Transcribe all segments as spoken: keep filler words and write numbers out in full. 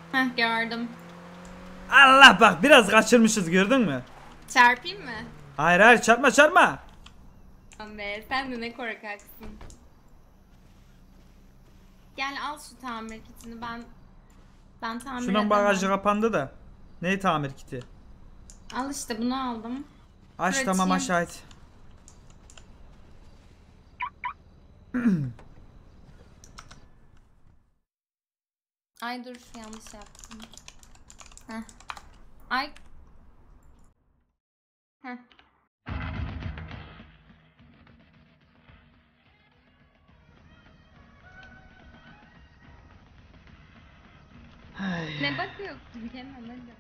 Heh, gördüm. Allah bak biraz kaçırmışız gördün mü? Çarpayım mı? Hayır hayır çarpma çarpma. Aman be, sen de ne korkaksın. Gel al şu tamir kitini, ben ben tamir Şunun edemem. bagajı kapandı da. Ne tamir kiti? Al işte bunu aldım. Aç Dur, tamam açayım. aç et. Ay dur, yanlış yaptım. Heh. Ay. Heh. Ne bakıyorsun Kenan, hadi.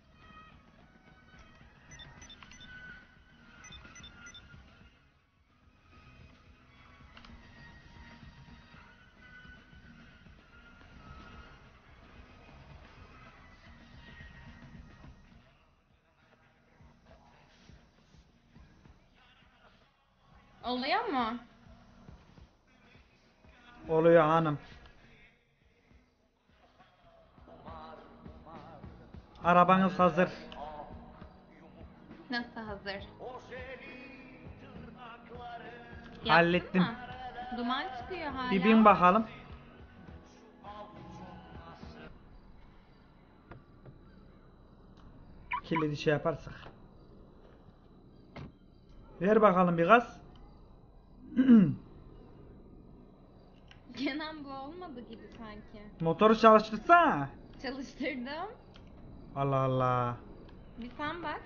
Oluyor mu? Oluyor hanım. Arabanız hazır. Nasıl hazır? Yaptın Hallettim. mı? Duman çıkıyor hala. Bir bin bakalım. Kilidi şey yaparsak. Ver bakalım bir gaz. Kenan, bu olmadı gibi sanki. Motoru çalıştırsana. Çalıştırdım. Allah Allah. Bir sen bak.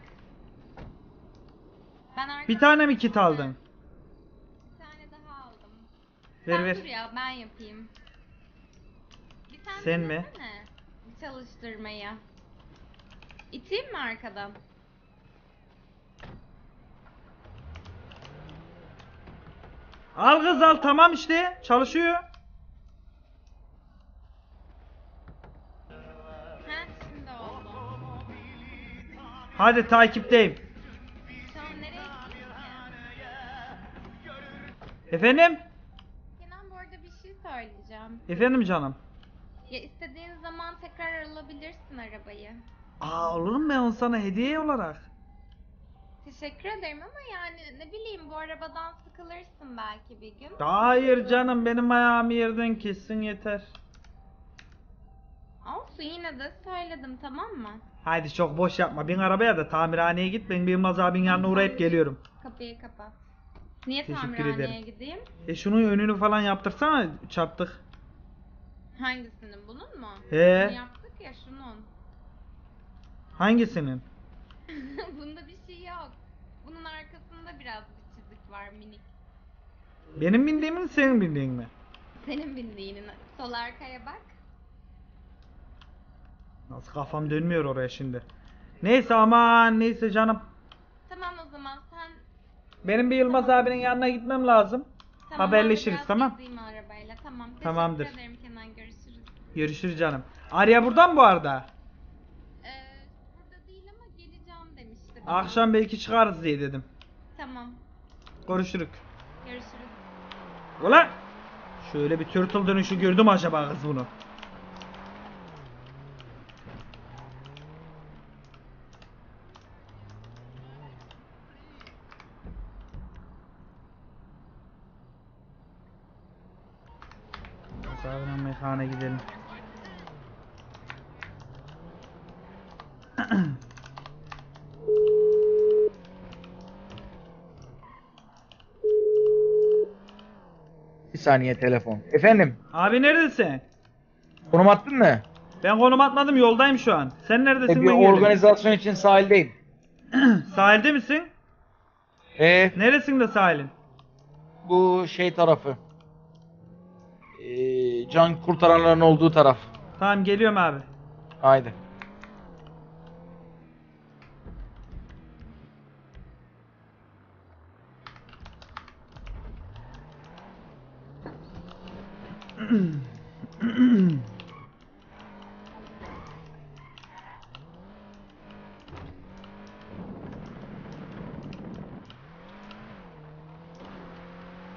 Ben arkadan Bir tane mi kit aldın? bir tane daha aldım. Ver Sen ver. dur ya, ben yapayım. Bir sen, Sen mi? denesene çalıştırmayı. İteyim mi arkadan? Al kız al tamam işte çalışıyor. Heh, şimdi oldu. Hadi takipteyim. Şu an nereye gidiyorsun ki? Efendim? Kenan, bu arada bir şey söyleyeceğim. Efendim canım. Ya istediğin zaman tekrar alabilirsin arabayı. Aa olur mu ben onu sana hediye olarak? Teşekkür ederim ama yani ne bileyim, bu arabadan sıkılırsın belki bir gün. Hayır canım benim ayağımı yerden kessin yeter. Olsun, yine de söyledim, tamam mı? Haydi çok boş yapma. Bin arabaya da tamirhaneye git. Ben bir Yılmaz abinin yanına uğrayıp geliyorum. Kapıyı kapat. Niye Teşekkür tamirhaneye ederim. gideyim? E şunun önünü falan yaptırsana çarptık. Hangisinin, bunun mu? He. Bunu yaptık ya, şunun. Hangisinin? Bunda bir şey yok. Bunun arkasında biraz bir çizik var, minik. Benim bindiğim mi senin bindiğin mi? Senin bindiğinin. Sol arkaya bak. Nasıl kafam dönmüyor oraya şimdi. Neyse aman neyse canım. Tamam, o zaman sen... Benim bir Yılmaz abinin yanına gitmem lazım. Tamam, Haberleşiriz, ben de biraz tamam. gezeyim arabayla. Tamam. Teşekkür Tamamdır. ederim Kenan, görüşürüz. Görüşürüz canım. Arya buradan bu arada. Ee, burada değil ama geleceğim demişti bana. Akşam belki çıkarız diye dedim. Tamam. Görüşürük. Görüşürüz. Ulan! Şöyle bir turtle dönüşü gördüm acaba kız bunu. Sağdan mekana gidelim. Bir saniye telefon. Efendim, Abi neredesin? konum attın mı? Ben konum atmadım yoldayım şu an. Sen E, neredesin bir ben geldim. organizasyon için sahildeyim. Sahilde misin? E, Neresinde sahilin? bu şey tarafı. E, can kurtaranların olduğu taraf. Tamam geliyorum abi. Haydi.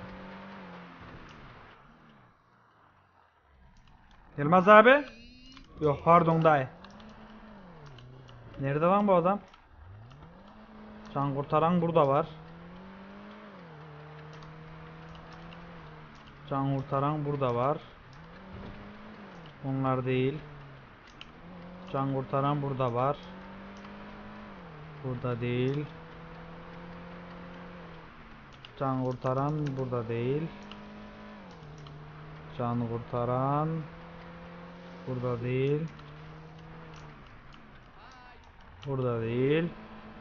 Yılmaz abi. Yok pardon dayı. Nerede lan bu adam? Can kurtaran burada var. Can kurtaran burada var. Onlar değil. Can kurtaran burada var. Burada değil. Can kurtaran burada değil. Can kurtaran burada değil. Burada değil.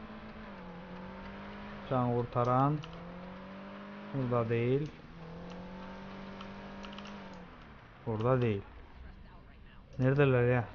Can kurtaran burada değil. Burada değil. Neredeler ya?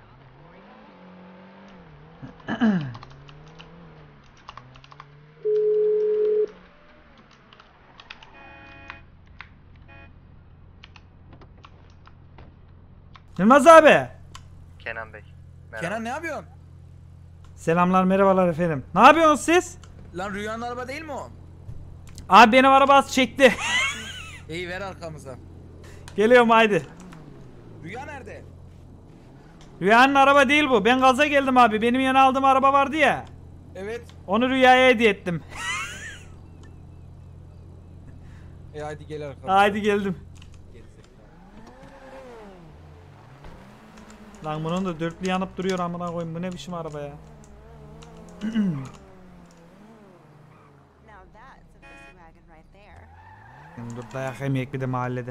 Yılmaz abi. Kenan Bey. Merhaba. Kenan ne yapıyorsun? Selamlar merhabalar efendim. Ne yapıyorsunuz siz? Lan Rüyanın araba değil mi o? Abi benim araba az çekti. İyi ver arkamıza. Geliyorum haydi. Rüya nerede? Rüyanın araba değil bu. Ben gaza geldim abi. Benim yeni aldığım araba vardı ya. Evet. Onu Rüya'ya hediye ettim. E hadi gel arkamıza. Haydi geldim. Lan bunun da dörtlü yanıp duruyor amına koyayım. Bu ne biçim araba ya? Now that's a pussy wagon right there. Dur dayak yemeyek bir de mahallede.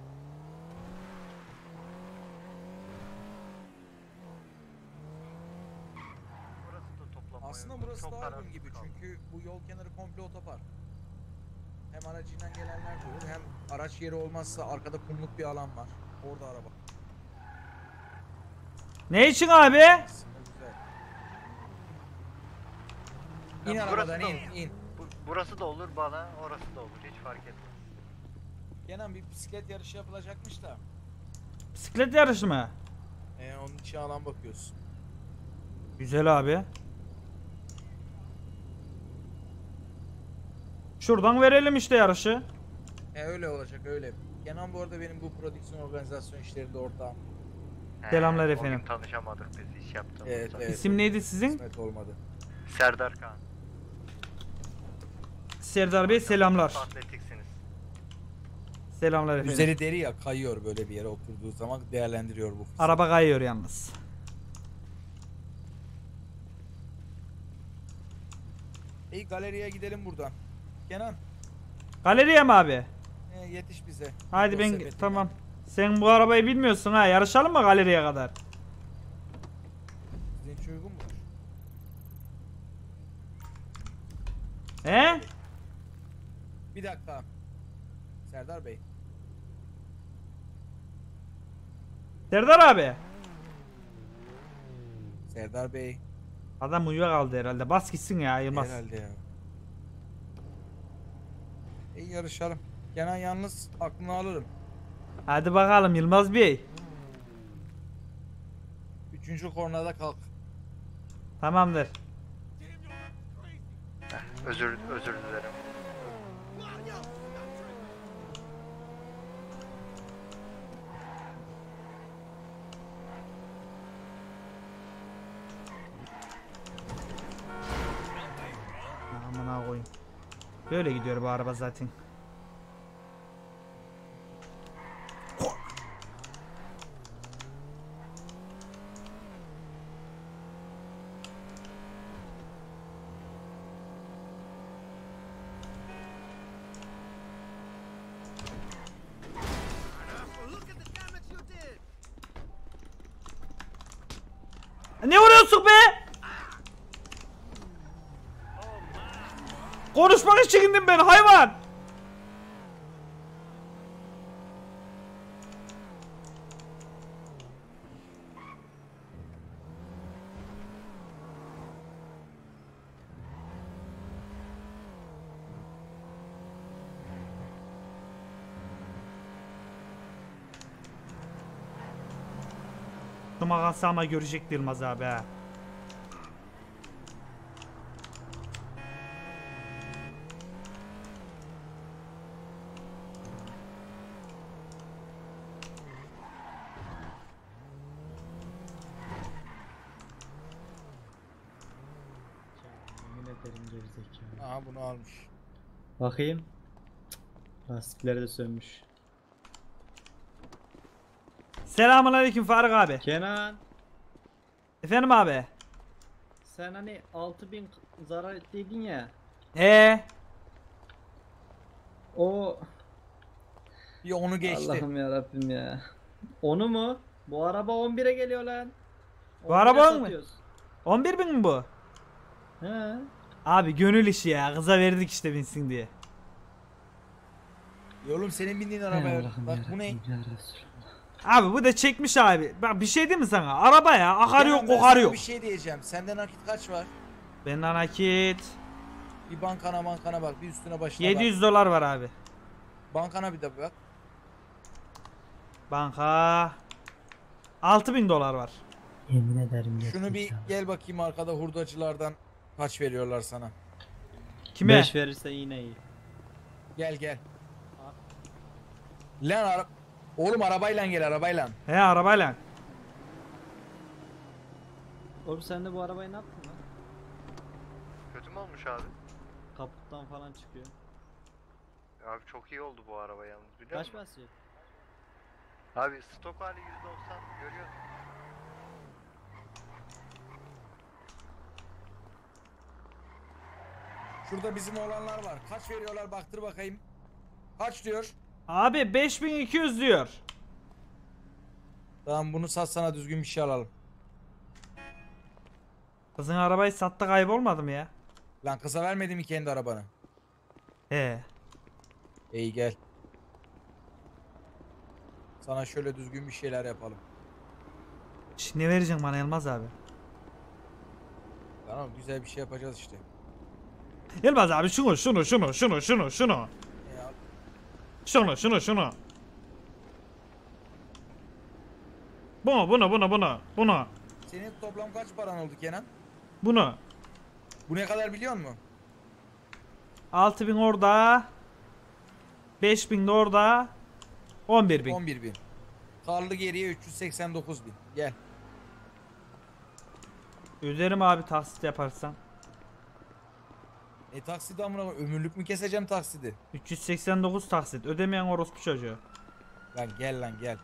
Burası da toplanma Aslında yolu. burası Çok daha karanlık uygun gibi kaldı. çünkü bu yol kenarı komple otopark. Hem aracıyla gelenler de olur hem araç yeri olmazsa arkada kumluk bir alan var. Orada araba. Ne için abi? Aslında güzel. İn Ya burası arabadan da in olur. in. Bu- Burası da olur bana, orası da olur. Hiç fark etmez. Kenan bir bisiklet yarışı yapılacakmış da. Bisiklet yarışı mı? E, onun için alan bakıyorsun. Güzel abi. Şuradan verelim işte yarışı. E öyle olacak öyle. Kenan bu arada benim bu prodüksiyon organizasyon işlerinde ortağım. He, Selamlar o efendim. gün tanışamadık biz, iş yaptığımızda. Evet evet. İsim neydi sizin? Kısmet olmadı. Serdar Kaan. Serdar Bey selamlar. Atletiksiniz. Selamlar efendim. Üzeri deri ya kayıyor böyle bir yere oturduğu zaman değerlendiriyor bu fırsatı. Araba kayıyor yalnız. İyi galeriye gidelim buradan. Kenan Galeriye mi abi? e, yetiş bize. Haydi Yol ben sepetine. tamam. Sen bu arabayı bilmiyorsun ha. Yarışalım mı galeriye kadar? Sizin için uygun mudur? He? Bir dakika. Serdar Bey. Serdar abi. Serdar Bey. Adam uyuyakaldı herhalde. Bas gitsin ya Yılmaz. Herhalde ya. İyi yarışalım. Kenan yalnız aklını alırım. Hadi bakalım Yılmaz Bey. Üçüncü kornada kalk. Tamamdır. Özür, özür dilerim. Amına koyayım. Böyle gidiyor bu araba zaten. Ne vuruyorsun be? Konuşmak için indim ben hayvan. Numarası ama görecek Yılmaz abi ha. Aferin gerizekalı. Aha bunu almış. Bakayım. Cık, lastikleri de sönmüş. Selamünaleyküm Faruk abi. Kenan, Efendim abi. sen hani altı bin zarar ettiydin ya. Ee, O Bir onu geçti. Allah'ım ya Rabbim ya. Onu mu? Bu araba on bire geliyor lan. Bu on bire araba on mu? satıyoruz. on bir bin mi bu? He. Abi gönül işi ya. Kıza verdik işte binsin diye. Ya oğlum senin bindiğin Hey arabaya Allah'ım bak ya bu ne? Rabbim ya Resulallah. Abi bu da çekmiş abi. Bak bir şey değil mi sana? Araba ya. Akar Kenan, yok ben kokar sana yok. Bir şey diyeceğim. Sende nakit kaç var? Benden nakit. Bir bankana bankana bak. Bir üstüne başına yedi yüz dolar var abi. bak. Bankana bir de bak. Banka. altı bin dolar var. Yemin ederim Şunu bir gerizekalı. gel bakayım arkada hurdacılardan kaç veriyorlar sana. Kime? beş verirse yine iyi. Gel gel. Lan ara... Oğlum arabayla gel arabayla. He arabayla. Oğlum sen de bu arabayı ne yaptın lan? Kötü mü olmuş abi? Kaputtan falan çıkıyor. Abi çok iyi oldu bu araba yalnız biliyor Kaç musun? basıyor? Abi stok hali yüzde doksan görüyorsun. Şurada bizim olanlar var. Kaç veriyorlar baktır bakayım. Kaç diyor? Abi beş bin iki yüz diyor. Tamam bunu satsana düzgün bir şey alalım. Kızın arabayı sattı kaybolmadı mı ya? Lan kısa vermedi mi kendi arabanı? He. İyi gel. Sana şöyle düzgün bir şeyler yapalım. Şimdi ne vereceksin bana Elmaz abi? Tamam güzel bir şey yapacağız işte. Elmaz abi şunu şunu şunu şunu şunu şunu. Ya, Şunu şunu şunu. Bunu bunu bunu bunu bunu. senin toplam kaç paran oldu Kenan? Bunu. Bu ne kadar biliyor musun? altı bin orada. beş bin de orada. on bir bin. on bir bin. Kaldı geriye üç yüz seksen dokuz bin. Gel. Öderim abi taksit yaparsan. E taksidi amına koyayım, ömürlük mü keseceğim taksidi? üç yüz seksen dokuz taksit. Ödemeyen orospu çocuğu. Lan gel lan gel.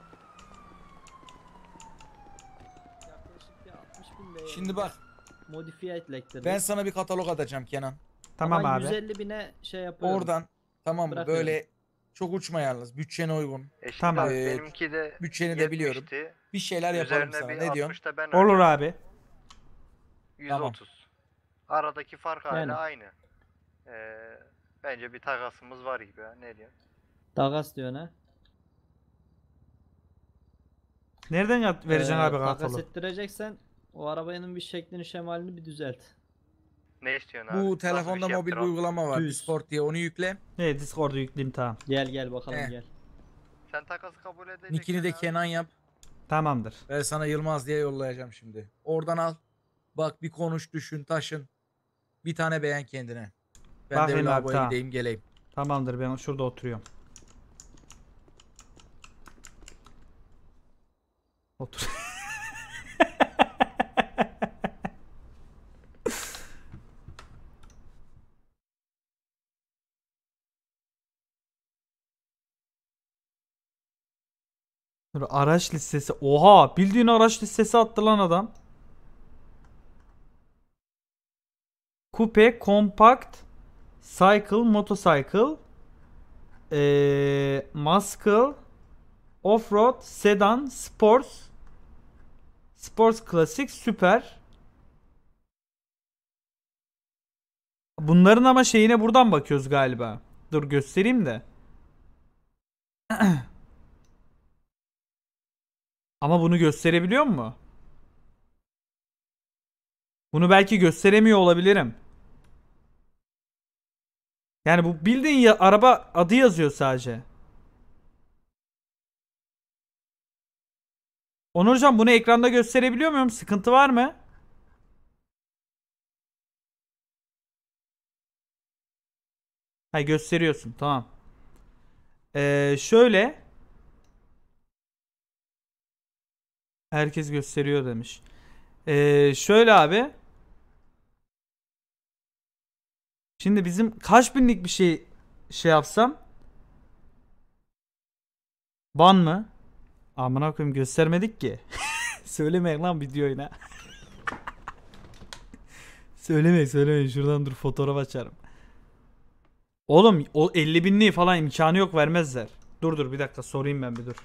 Yaklaşık bir altmış bin be. Şimdi bak Modifiye etlekleri. ben sana bir katalog atacağım Kenan. Tamam Ama abi. yüz elli bine şey yapıyorum. Oradan tamam mı Bırakıyorum. böyle çok uçma yalnız bütçene uygun. E şimdi Tamam. abi Ee, benimki de bütçeni de biliyorum. yetmişti. Bir şeyler yapalım Üzerine sana. bir Ne diyorsun? altmış da ben Olur harcadım. abi. yüz otuz. Aradaki fark hala Yani. aynı. Ee, bence bir takasımız var gibi ha. Ne diyorsun? Takas diyor ne? Nereden yat- vereceksin Ee, abi Takas kartolu? ettireceksen o arabanın bir şeklini şemalini bir düzelt. Ne istiyorsun abi? Bu Nasıl bir telefonda şey mobil bir yaptıralım? uygulama var. Düz. Discord diye onu yükle. He Discord'u yükleyeyim tamam. Gel gel bakalım He. gel. Sen takası kabul edeceksin. Nickini de abi. Kenan yap. Tamamdır. Ben sana Yılmaz diye yollayacağım şimdi. Oradan al. Bak bir konuş, düşün, taşın. Bir tane beğen kendine. Ben de Bakayım bir abi, lavaboya tamam. gideyim geleyim. Tamamdır ben şurada oturuyorum. Otur. Dur, araç listesi. Oha, bildiğin araç listesi attı lan adam. Coupe, compact, cycle, motorcycle, ee, muscle, offroad, sedan, sports, sports klasik, süper. Bunların ama şeyine buradan bakıyoruz galiba. Dur göstereyim de. Ama bunu gösterebiliyor mu? Bunu belki gösteremiyor olabilirim. Yani bu bildiğin ya, araba adı yazıyor sadece. Onurcan bunu ekranda gösterebiliyor muyum? Sıkıntı var mı? Ha gösteriyorsun. Tamam. Ee, şöyle. Herkes gösteriyor demiş. Ee, şöyle abi. Şimdi bizim kaç binlik bir şey şey yapsam? Ban mı? Amına koyayım göstermedik ki. Söylemeyin lan videoyuna. Söylemeyin söylemeyin. Şuradan dur fotoğraf açarım. Oğlum o elli binliği falan imkanı yok, vermezler. Dur dur bir dakika sorayım ben bir dur.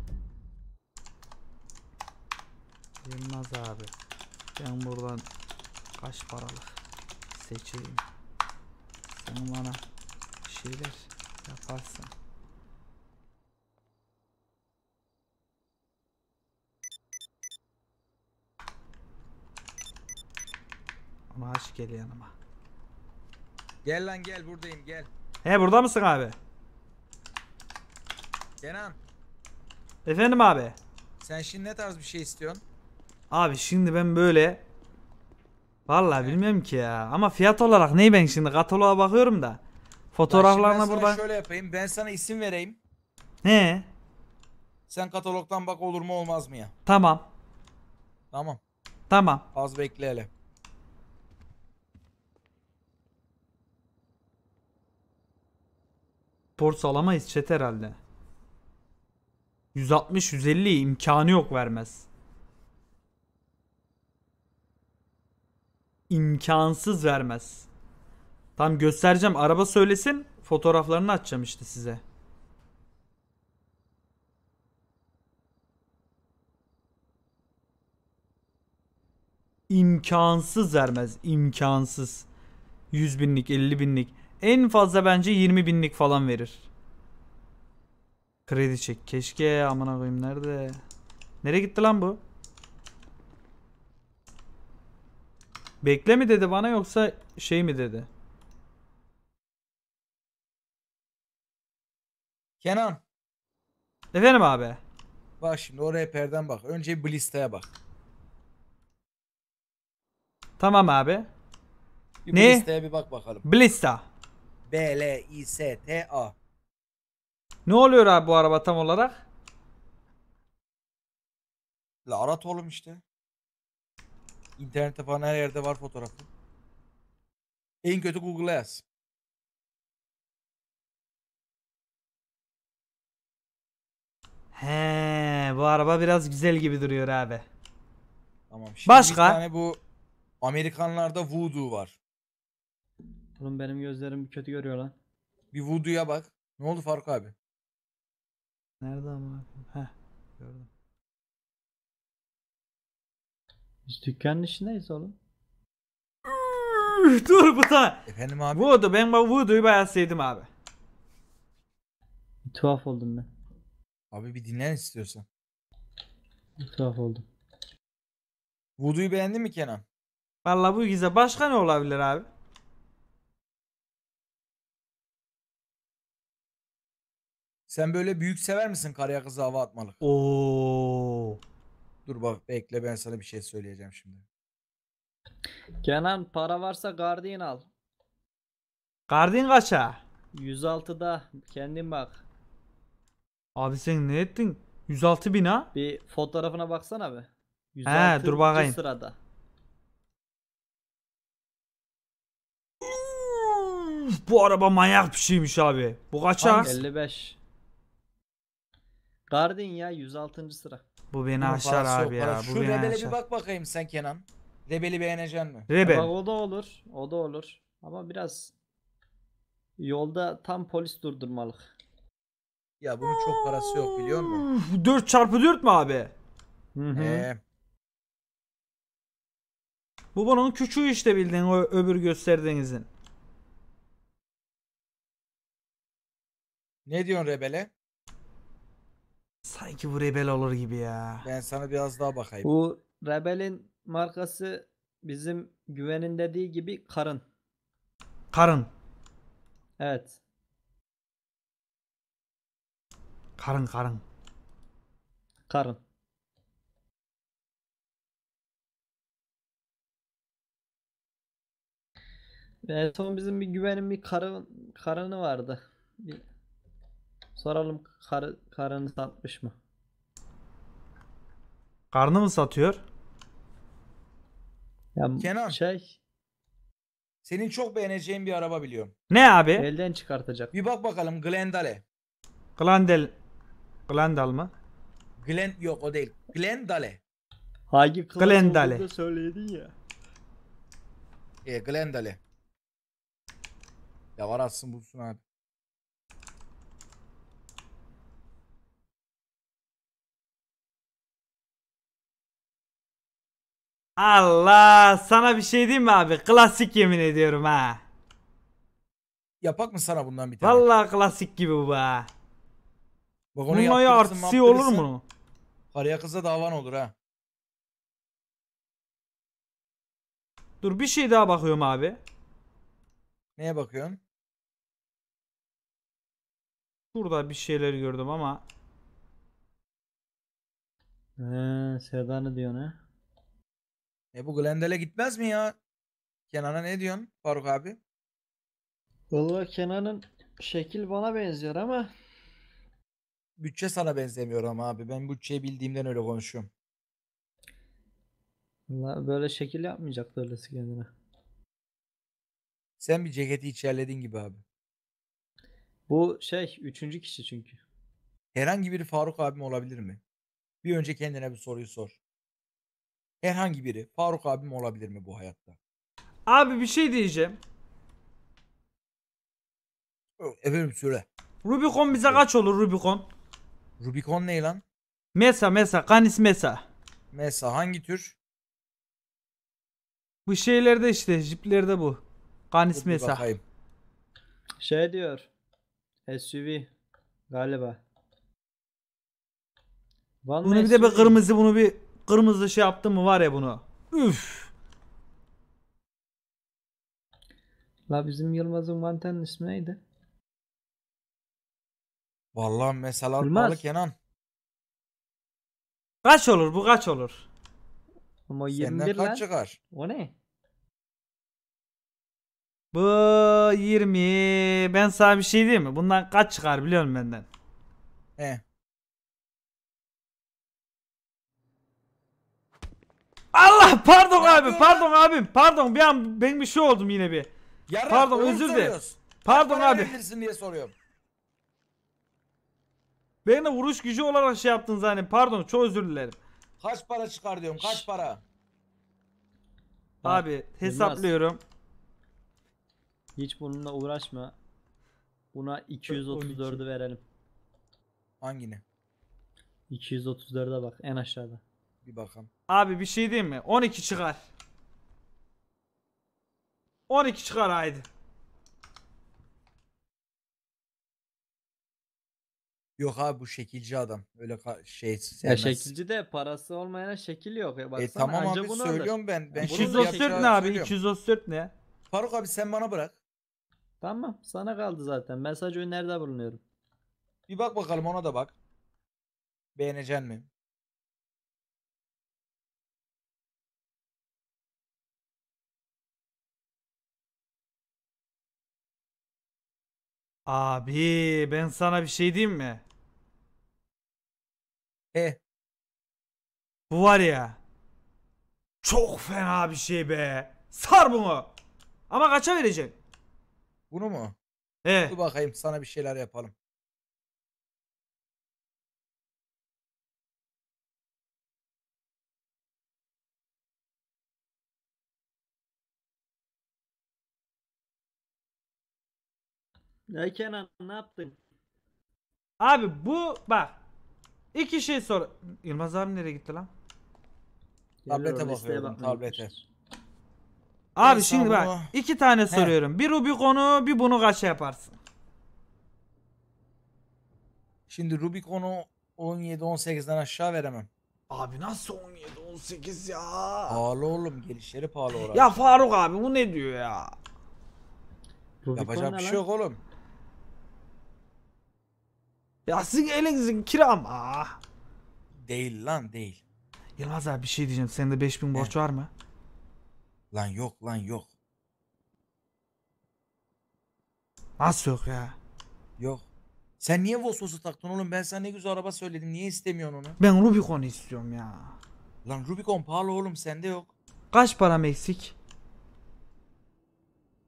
Yılmaz abi. Ben buradan kaç paralık seçeyim. Sen bana bir şeyler yaparsın. Ama aç gel yanıma. Gel lan gel, buradayım gel. He burada mısın abi? Kenan, Efendim abi. sen şimdi ne tarz bir şey istiyorsun? Abi şimdi ben böyle vallahi bilmiyorum ki ya. Ama fiyat olarak neyi, ben şimdi kataloğa bakıyorum da. Bak şimdi Fotoğraflarına ben sana buradan. şöyle yapayım. Ben sana isim vereyim. He. Sen katalogdan bak, olur mu olmaz mı ya? Tamam. Tamam. Tamam. Az bekle hele. Port alamayız chat herhalde. yüz altmış yüz elli imkanı yok, vermez. İmkansız vermez. Tam göstereceğim, araba söylesin, fotoğraflarını açacağım işte size. İmkansız vermez, imkansız. yüz binlik, elli binlik. En fazla bence yirmi binlik falan verir. Kredi çek. Keşke, amına koyayım, nerede? Nereye gitti lan bu? Bekle mi dedi bana, yoksa şey mi dedi? Kenan, Efendim abi. bak şimdi o rehberden bak. Önce bir listeye bak. Tamam abi. Bir Ne? bu listeye bir bak bakalım. Blista. B L I S T A. Ne oluyor abi bu araba tam olarak? La arat oğlum işte. İnternette falan her yerde var fotoğrafı. En kötü Google'a yaz. He, bu araba biraz güzel gibi duruyor abi. Tamam. Şimdi Başka? bir tane bu Amerikanlarda Voodoo var. Oğlum benim gözlerim kötü görüyor lan. Bir Voodoo'ya bak. Ne oldu Faruk abi? Nerede amına koyayım? Heh, gördüm. Biz dükkanın içindeyiz oğlum. Dur bu da. Efendim abi? Voodoo, ben bu Voodoo'yu bayağı sevdim abi. Bir tuhaf oldum ben. Abi bir dinlen istiyorsan. Bir tuhaf oldum. Voodoo'yu beğendin mi Kenan? Vallahi bu güzel. Başka ne olabilir abi? Sen böyle büyük sever misin, karıya kıza hava atmalık? Oo. Dur bak bekle, ben sana bir şey söyleyeceğim şimdi. Kenan, para varsa Guardian al. Guardian kaça? yüz altıda kendin bak. Abi sen ne ettin? yüz altı bin ha? Bir fotoğrafına baksana be. He, dur bakayım. sırada. Bu araba manyak bir şeymiş abi. Bu kaça? Hangisi? elli beş. Guardian ya, yüz altıncı sıra. Bu beni Bunun aşar parası yok, abi ya. parası. Bu Şu beni Rebel'e aşar. bir bak bakayım sen Kenan. Rebel'i beğenecek mi? Bak Rebel. o da olur. O da olur. Ama biraz yolda tam polis durdurmalık. Ya bunun çok parası yok biliyor musun? dört çarpı dört mü abi? Hı hı. Ee, Bu bunun küçüğü işte, bildiğin o öbür gösterdiğinizin. ne diyorsun Rebel'e? Sanki bu Rebel olur gibi ya. Ben sana biraz daha bakayım. Bu Rebel'in markası bizim Güven'in dediği gibi karın. Karın. Evet. Karın karın. Karın. En son bizim bir Güven'in bir karın, karını vardı. Bir soralım, karı, karını satmış mı? Karnı mı satıyor? Ya Kenan. şey Senin çok beğeneceğin bir araba biliyorum. Ne abi? Elden çıkartacak. Bir bak bakalım Glendale. Glandel. Glandal mı? Glen yok o değil. Glendale. Hangi klas Glendale. olduğunu da söyledin ya. E, Glendale. Ya var atsın bulsun abi. Allah, sana bir şey diyeyim mi abi? Klasik yemin ediyorum ha. Yapak mı sana bundan bir tane? Vallahi klasik gibi bu be. Bak onu Bunun ya yaptırırsın, artısı olur maptırırsın. mu? Karıya kıza davan olur ha. Dur bir şey daha bakıyorum abi. Neye bakıyorsun? Şurada bir şeyler gördüm ama. He, Sedan'ı diyorsun ha. E bu Glendale gitmez mi ya? Kenan'a ne diyorsun Faruk abi? Vallahi Kenan'ın şekil bana benziyor ama Bütçe sana benzemiyor ama abi. Ben bütçeyi bildiğimden öyle konuşuyorum. vallahi böyle şekil yapmayacak öylesi kendine. Sen bir ceketi içerledin gibi abi. Bu şey üçüncü kişi çünkü. Herhangi biri Faruk abim olabilir mi? Bir önce kendine bir soruyu sor. Herhangi biri Faruk abim olabilir mi bu hayatta? Abi bir şey diyeceğim. Ö, Efendim söyle. Rubicon bize kaç olur Rubicon? Rubicon ne lan? Mesa Mesa Canis Mesa. Mesela hangi tür? Bu şeylerde işte jiplerde bu. Canis Dur bir Mesa. bakayım. Şey diyor. S U V galiba. Van Bunu mı bir de bir S U V? kırmızı bunu bir kırmızı şey yaptım mı var ya bunu. Üf. La bizim Yılmaz'ın Vanten'in ismi neydi? Vallahi mesela Yılmaz. pahalı Kenan. Kaç olur bu kaç olur? Ama o Senden yirmi bir lan. kaç çıkar? O ne? Bu yirmi. Ben sana bir şey diyeyim mi? Bundan kaç çıkar biliyor musun benden? He. Allah pardon Ne abi yapıyorsun pardon abim pardon bir an ben bir şey oldum yine bir. Yarın Pardon, doğru özür dilerim. soruyoruz. Pardon Kaç para abi. verebilirsin diye soruyorum. Ben de vuruş gücü olarak şey yaptın zannediyorum. Pardon çok özür dilerim. Kaç para çıkar diyorum. Kaç Şşş. para? Bak, Abi Yılmaz, hesaplıyorum. hiç bununla uğraşma. Buna iki yüz otuz dördü verelim. Hangini? iki yüz otuz dörde bak en aşağıda. Bir bakalım. Abi bir şey diyeyim mi? on iki çıkar. on iki çıkar haydi. Yok abi bu şekilci adam. Öyle ka- şey Ya sevmez. şekilci de parası olmayana şekil yok. Ya E baksana tamam anca abi bunu alır. söylüyorum ben. Ben Bunun iki yüz şunu otuz dört yapacağı ne abi? söylüyorum. iki yüz otuz dört ne? Faruk abi sen bana bırak. Tamam sana kaldı zaten. Ben sadece öneride bulunuyorum. Bir bak bakalım ona da bak. Beğenecek mi? Abi ben sana bir şey diyeyim mi? He. Bu var ya. Çok fena bir şey be. Sar bunu. Ama kaça vereceksin? Bunu mu? He. Dur bakayım sana bir şeyler yapalım. Ya Kenan ne yaptın? Abi bu bak. İki şey sor. Yılmaz abi nereye gitti lan? Tablete Geliyor, listeye bakıyorum, bakmaya tablete. gitmiştir. Abi Ben şimdi sana bak. bunu- iki tane soruyorum. Bir Rubicon'u bir bunu kaça yaparsın? Şimdi Rubicon'u on yedi on sekizden aşağı veremem. Abi nasıl on yedi on sekiz ya? Pahalı oğlum. Gelişleri pahalı orada. Ya Faruk abi bu ne diyor ya? Rubicon Yapacak ne bir lan? şey yok oğlum. Ya sizin elinizin kira mı? Değil lan değil. Yılmaz abi bir şey diyeceğim. Sende beş bin borç var mı? Lan yok lan yok. Nasıl yok ya? Yok. Sen niye Vosvos'u taktın oğlum? Ben sana ne güzel araba söyledim. Niye istemiyorsun onu? Ben Rubicon'u istiyorum ya. Lan Rubicon pahalı oğlum. Sende yok. Kaç param eksik?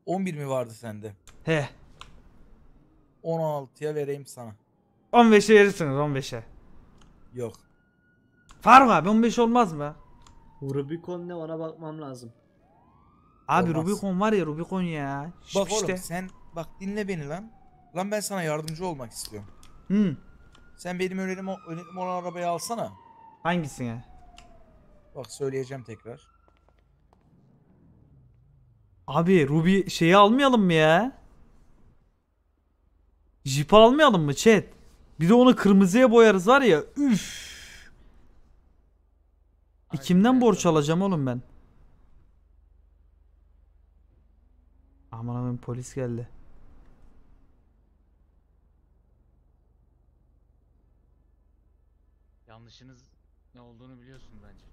on bir mi vardı sende? He. on altıya vereyim sana. on beşe verirsiniz on beşe. Yok. Faruk abi on beş olmaz mı? Rubicon ne ona bakmam lazım. Abi Olmaz. Rubicon var ya Rubicon ya. Bak işte. oğlum sen bak dinle beni lan. Lan ben sana yardımcı olmak istiyorum. Hı. Sen benim önerim, önerim olan arabayı alsana. Hangisine? Bak söyleyeceğim tekrar. Abi Ruby şeyi almayalım mı ya? Jeep almayalım mı chat? Bir de onu kırmızıya boyarız var ya. Üf. E kimden borç alacağım oğlum ben? Aman aman polis geldi. Yanlışınız ne olduğunu biliyorsun bence.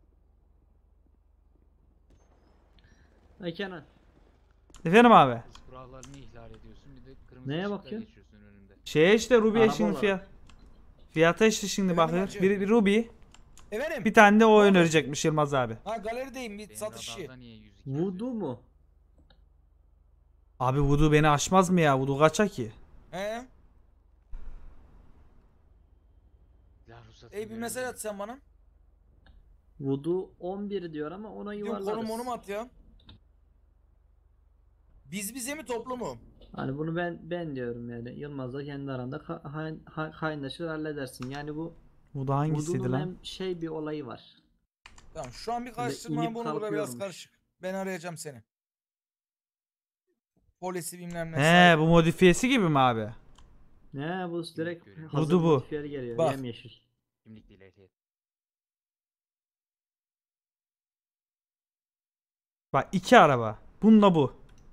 Ay Kenan. Efendim abi. Hız kurallarını ihlal ediyorsun, bir de kırmızı Neye ışıkta bakıyorsun? geçiyorsun önümde. Şeye işte Ruby'ye Araba şimdi olarak. fiyat. Fiyata işte şimdi Efendim bakıyor. hacı? Bir, bir Ruby. Efendim? Bir tane de o önerecekmiş Yılmaz abi. Ha galerideyim bir Benim satış işi. radarda niye yüz iki yazıyor? Voodoo mu? Abi Voodoo beni aşmaz mı ya? Voodoo kaça ki? He? Silah ruhsatını Ey bir görebilir mesaj miyim? at sen bana. Voodoo on bir diyor ama ona Diyorum yuvarlarız. konum monum at ya. Biz bize mi toplu mu? Hani bunu ben ben diyorum yani. Yılmaz'la kendi aranda ka- hayn- ha- kaynaşır halledersin. Yani bu Voodoo hangisiydi Voodoo'nun lan? hem şey bir olayı var. Tamam şu an bir Böyle karıştırma inip bunu bura biraz kalkıyormuş. karışık. Ben arayacağım seni. Polisi bilmem ne. He sahip. bu modifiyesi gibi mi abi? Ne bu direkt görüyorum. hazır Voodoo bu. modifiyeli geliyor. Bak. Yemyeşil. Kimlik değil, ehliyet. Bak iki araba. Bununla bu.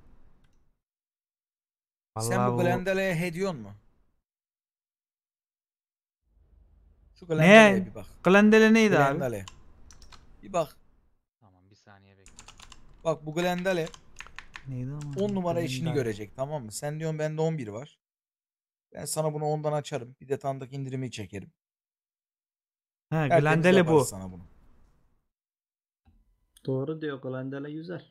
Sen Vallahi bu bu- Glendale'ye hediyon mu? Şu Glendale'ye Ne? bir bak. Glendale neydi abi? Glendale. Bir bak. Tamam, bir saniye bekle. Bak bu Glendale Neydi ama? on numara işini Glendale. görecek tamam mı? Sen diyorsun bende on bir var. Ben sana bunu ondan açarım. Bir de tanıdık indirimi çekerim. He Tertemiz Glendale yaparız bu. sana bunu. Doğru diyor. Glendale güzel.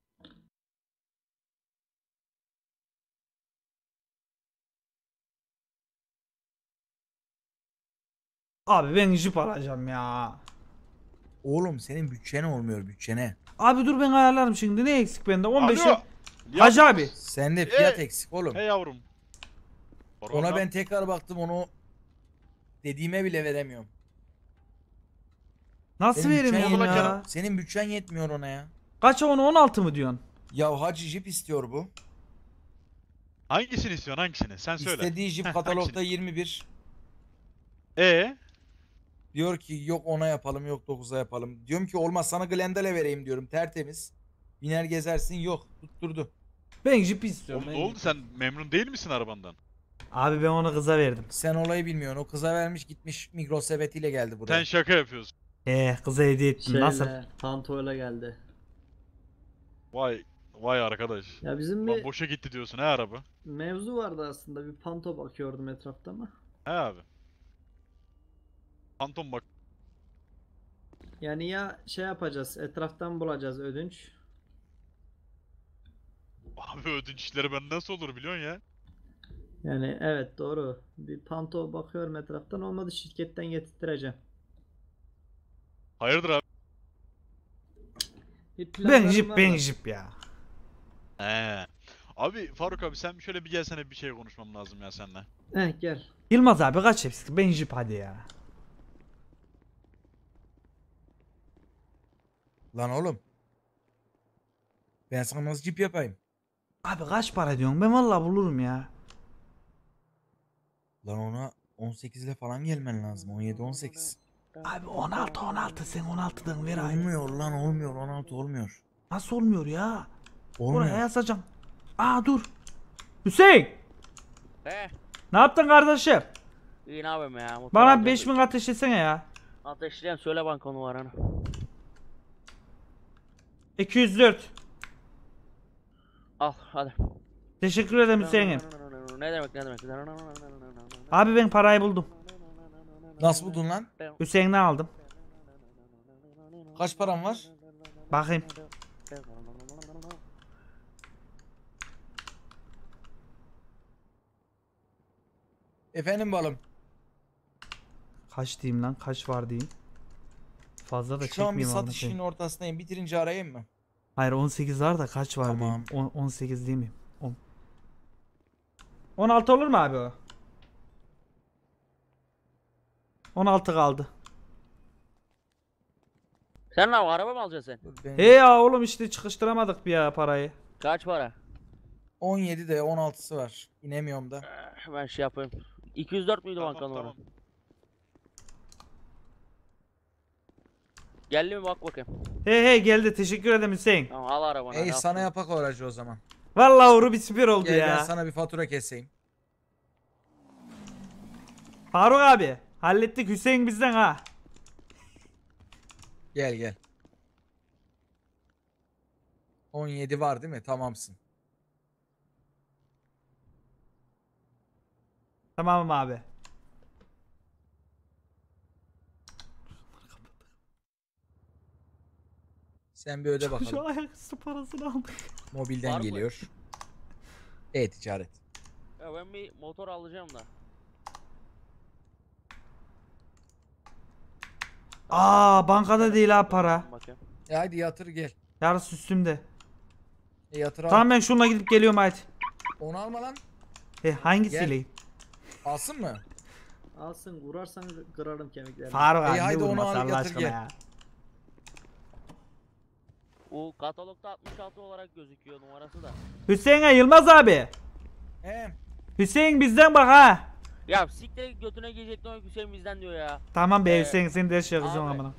Abi ben Jeep alacağım ya. Oğlum senin bütçene olmuyor bütçene. Abi dur ben ayarlarım şimdi. Ne eksik bende? on beşe. Alo. Hacı abi. Sende fiyat Ee, eksik oğlum. Hey yavrum. Ona ben tekrar baktım onu dediğime bile veremiyorum. Nasıl Senin vereyim bütçen onu yetmiyor. ya? Senin bütçen yetmiyor ona ya. Kaça onu on altı mı diyorsun? Ya Hacı Jeep istiyor bu. Hangisini istiyorsun hangisini? Sen söyle. İstediği Jeep Heh, katalogda hangisini? yirmi bir. Ee, Diyor ki yok ona yapalım yok dokuza yapalım. Diyorum ki olmaz sana Glendale vereyim diyorum tertemiz. Biner gezersin yok tutturdu. Ben Jeep istiyorum. oğlum ben ne oldu, Jeep. sen memnun değil misin arabandan? Abi ben onu kıza verdim. Sen olayı bilmiyorsun. O kıza vermiş gitmiş Migros sepetiyle geldi buraya. Sen şaka yapıyorsun. Ee kıza hediye ettim. Şeyle, Nasıl? Panto'yla geldi. Vay vay arkadaş. Ya bizim Lan bir boşa gitti diyorsun he araba. mevzu vardı aslında. Bir Panto bakıyordum etrafta ama. He abi. Phantom bak. Yani ya şey yapacağız. Etraftan bulacağız ödünç. Abi ödünç işleri benden nasıl olur biliyorsun ya. Yani evet doğru. Bir Panto bakıyorum etraftan. Olmadı şirketten getirttireceğim. Hayırdır abi? Bir Ben planlarım Jeep var ben da. Jeep ya. He. Abi Faruk abi sen şöyle bir gelsene, bir şey konuşmam lazım ya seninle. Heh gel. Yılmaz abi kaç hepsi? Ben Jeep hadi ya. Lan oğlum. Ben sana nasıl Jeep yapayım? Abi kaç para diyorsun? Ben vallahi bulurum ya. Lan ona on sekiz ile falan gelmen lazım. on yedi on sekiz. Abi on altı on altı sen on altıdan ver aynı. Olmuyor lan olmuyor on altı olmuyor. Nasıl olmuyor ya? Olmuyor. Oraya yazacağım. Aa dur. Hüseyin. He, Ne yaptın kardeşim? iyi ne yapayım ya? Motor Bana alacağım beş bin ateşlesene ya. da. Ateşleyen söyle banka numaranı. iki yüz dört. Al hadi. Teşekkür ederim Hüseyin'im. Ne demek ne demek. Abi ben parayı buldum. Nasıl buldun lan? Hüseyin'den aldım. Kaç param var? Bakayım. Efendim balım. Kaç diyeyim lan? Kaç var diyeyim. Fazla da Şu an bir çekmeyeyim amına satış koyayım. işinin ortasındayım. Bitirince arayayım mı? Hayır on sekiz var da kaç var Tamam. diyeyim. On- 18 değil miyim? on. on altı olur mu abi o? on altı kaldı. Sen ne yapıyorsun? Araba mı alacaksın sen? Dur, ben- He ya oğlum işte çıkıştıramadık bir ya parayı. Kaç para? on yedi de on altısı var. İnemiyorum da. Eh, Ben şey yapayım. iki yüz dört müydü Tamam banka numara? tamam. Geldi mi bak bakayım. He he geldi teşekkür ederim Hüseyin. Tamam al arabanı. Ey hadi, sana al. yapak o aracı o zaman. Vallahi Uru bir süper oldu Gel ya. ben sana bir fatura keseyim. Faruk abi hallettik Hüseyin bizden ha. Gel gel. on yedi var değil mi? Tamamsın. Tamam abi. Sen bir öde Şu bakalım. ayaküstü parasını aldık. Mobilden Var mı? geliyor. E-ticaret. Ya ben bir motor alacağım da. Aa bankada değil ha para. Bakayım. E hadi yatır gel. Yarısı üstümde. E yatır al. Tamam ben şununla gidip geliyorum hadi. Onu alma lan. He hangisiyle? Gel. Alsın mı? Alsın vurarsan kırarım kemiklerini. Faruk İyi, abi ne haydi onu vurması al, Allah yatır aşkına gel. ya. O katalogda altmış altı olarak gözüküyor numarası da. Hüseyin Yılmaz abi. He. Hüseyin bizden bak ha. Ya siktir git götüne girecek ne Hüseyin bizden diyor ya. Tamam be Ee, Hüseyin seni de şey kızım abi. amına.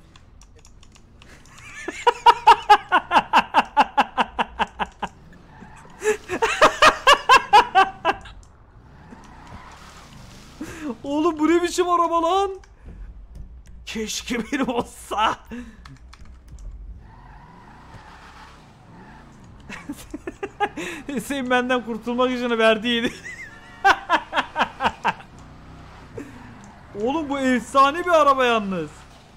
Oğlum bu ne biçim araba lan? Keşke benim olsa. Hüseyin benden kurtulmak için verdiydi. Oğlum bu efsane bir araba yalnız.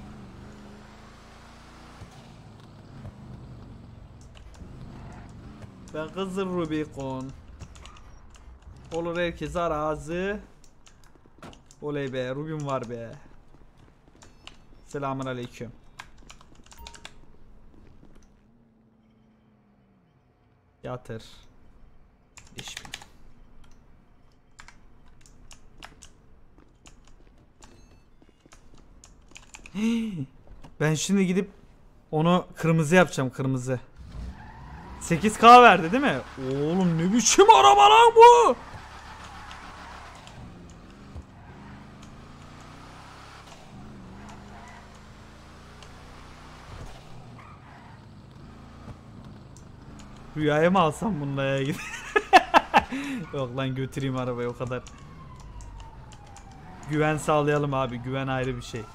Ben Kızıl Rubicon. Olur herkes arazi. Oley be Rubin var be. Selamun aleyküm. Yatır. beş bin. Ben şimdi gidip onu kırmızı yapacağım kırmızı. sekiz K verdi değil mi? Oğlum ne biçim araba lan bu? Rüyaya mı alsam bununla ya gidip? Yok lan götüreyim arabayı o kadar. Güven sağlayalım abi. Güven ayrı bir şey.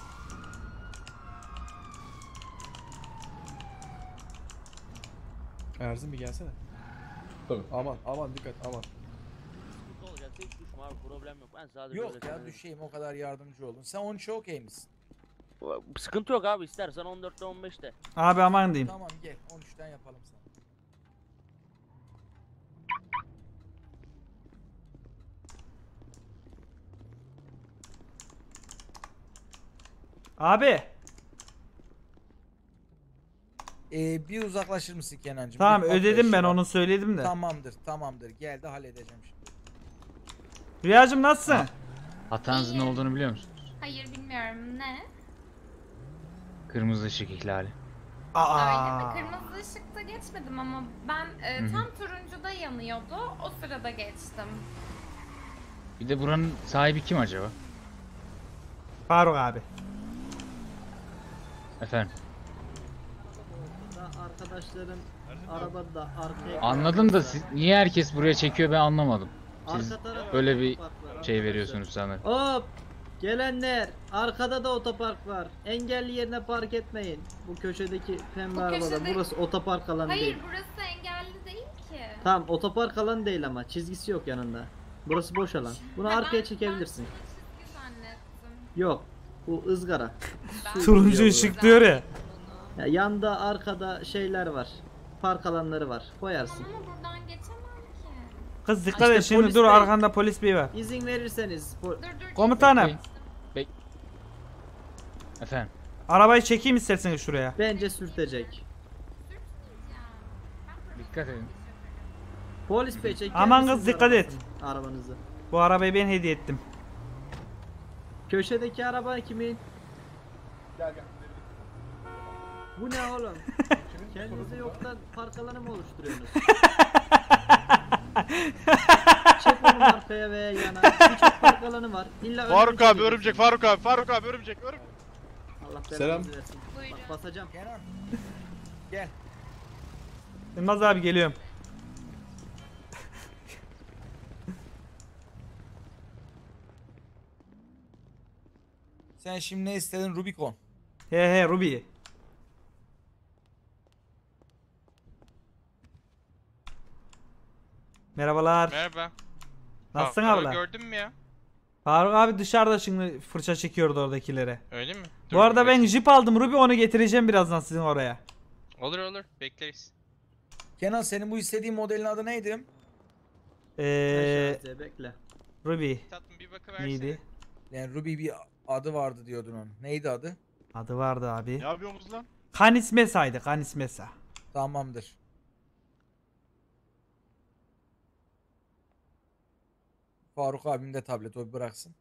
Erzin bir gelsene. Tabii. Aman aman dikkat aman. Sıkıntı olacak hiç düşme abi problem yok. Ben sadece Yok böyle ya sana- düşeyim o kadar yardımcı olun. Sen on üçe okey misin? Sıkıntı yok abi istersen on dörtte on beşte. Abi aman diyeyim. Tamam gel on üçten yapalım sana. Abi. Ee, bir uzaklaşır mısın Kenancığım? Tamam Bir fatura ödedim işi ben var. onu söyledim de. Tamamdır tamamdır geldi halledeceğim şimdi. Rüyacığım nasılsın? Hatanızın ne olduğunu biliyor musun? Hayır bilmiyorum ne? Kırmızı ışık ihlali. Aa. Öyle mi? Kırmızı ışıkta geçmedim ama ben e, Hı hı. tam turuncuda yanıyordu. O sırada geçtim. Bir de buranın sahibi kim acaba? Faruk abi. Efendim. Da arkadaşların arabada arkaya Anladım da siz, niye herkes buraya çekiyor ben anlamadım. Siz Arka tarafta böyle bir otopark var şey arkadaşlar. veriyorsunuz sanırım. Hop! Gelenler, arkada da otopark var. Engelli yerine park etmeyin. Bu köşedeki pembe Bu arabada. köşede- Burası otopark alanı Hayır değil. burası engelli değil ki. Tamam, otopark alanı değil ama çizgisi yok yanında. Burası boş alan. Bunu Ha, arkaya ben- çekebilirsin. Ben şunu çizgi zannettim. Yok. Bu ızgara. Ben- Turuncu diyor ışık diyor ya. Ya yanda arkada şeyler var. Park alanları var. Koyarsın. Ama buradan geçemem ki. Kız dikkat İşte et şimdi polis dur bey. arkanda polis bey var. İzin verirseniz. po- Dur dur. Komutanım Bek. Efendim. arabayı çekeyim isterseniz şuraya. Bence sürtecek. Dikkat edin. Polis bey çeker Aman kız, misiniz dikkat et. arabasını- Arabanızı. Bu arabayı ben hediye ettim. Köşedeki araba kimin? Gel gel. Bu ne oğlum? Kendinize yoktan park alanı mı oluşturuyorsunuz? Çek onu arkaya veya yana. Birçok park alanı var. İlla Faruk önümüze abi geliyorsun. örümcek, Faruk abi, Faruk abi örümcek, örümcek. Allah Selam. belanızı versin. Buyurun. Bak basacağım. Kenan. Gel. Yılmaz abi geliyorum. Sen şimdi ne istedin? Rubicon. He he Ruby. Merhabalar. Merhaba. Nasılsın Faruk'u abla? Gördün mü ya? Faruk abi dışarıda şimdi fırça çekiyordu oradakilere. Öyle mi? Bu arada ben jip aldım Ruby, onu getireceğim birazdan sizin oraya. Olur olur. Bekleriz. Kenan senin bu istediğin modelin adı neydi? Eee Aşağıya bekle. Ruby Tatlım bir bakıversene. neydi? Yani Ruby bir adı vardı diyordun onun. Neydi adı? Adı vardı abi. Ne yapıyorsunuz lan? Canis Mesa'ydı, Canis Mesa. Tamamdır. Faruk abim de tablet o bir bıraksın.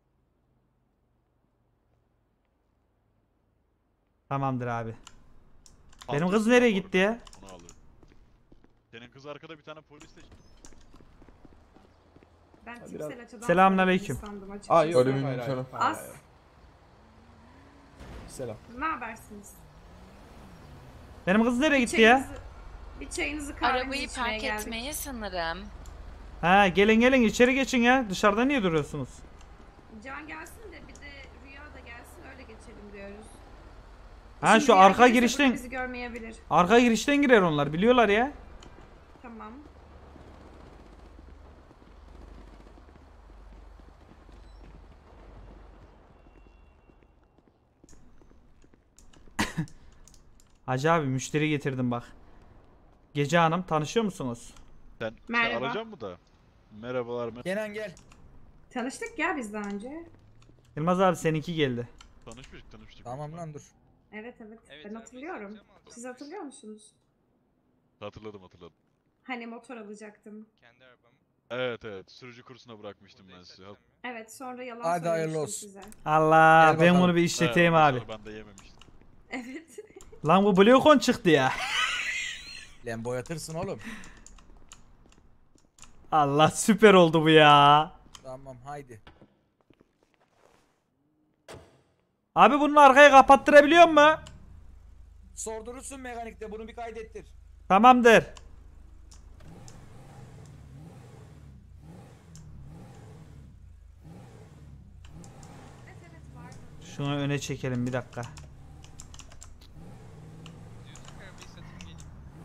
Tamamdır abi. Benim Faruk kız abi, nereye Faruk gitti ya? Onu alıyorum. Senin kız arkada bir tane polis de... Ben biraz- tinsel açıdan Selamünaleyküm. sandım Aa açıkçası. yok. Hayır, hayır, hayır, Az. hayır. Selam. Ne habersiniz? Benim kız nereye Bir gitti ya? çayınızı- Bir çayınızı kahvenizi Arabayı içmeye park geldik. etmeyi sanırım. Ha gelin gelin içeri geçin ya. Dışarıda niye duruyorsunuz? Can gelsin de bir de Rüya da gelsin öyle geçelim diyoruz. Ha Şimdi şu Rüya arka gelirse girişten burada bizi görmeyebilir. arka girişten girer onlar, biliyorlar ya. Tamam. Hacı abi müşteri getirdim bak. Gece Hanım, tanışıyor musunuz? Sen, sen Merhaba. arayacak mı da? Merhabalar, mer Kenan gel. Tanıştık ya biz daha önce. Yılmaz abi seninki geldi. tanışmıştık, tanışmıştık. Tamam lan dur. Evet evet, Evet, ben abi, hatırlıyorum. alacağım, alacağım. Siz hatırlıyor musunuz? Hatırladım, hatırladım. Hani motor alacaktım. Kendi arabamı. Evet evet, sürücü kursuna bırakmıştım ben sizi. Yükseltsem mi? Evet, sonra yalan Hadi hayırlı söylemiştim olsun. size. Allah, Gel ben bakalım. bunu bir işleteyim Evet, abi. sonra Ben de yememiştim. Evet. Lan bu Bluecon çıktı ya. Lan boyatırsın oğlum. Allah, süper oldu bu ya. Tamam haydi. Abi bunun arkayı kapattırabiliyor mu? Sordurursun mekanikte, bunu bir kaydettir. Tamamdır. Evet evet var. Şunu öne çekelim bir dakika. Diyorsun ki arabayı satayım geleyim.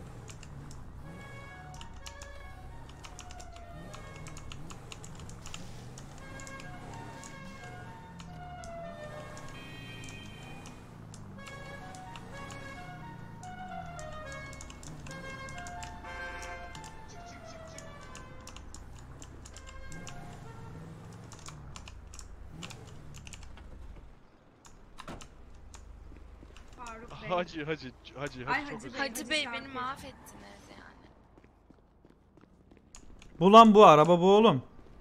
Faruk Bey. Hacı, hacı, hacı, Ay, hacı çok Hacı özür Bey. dilerim. Hacı Bey şarkı. beni mahvettiniz yani. Bu lan bu araba bu oğlum.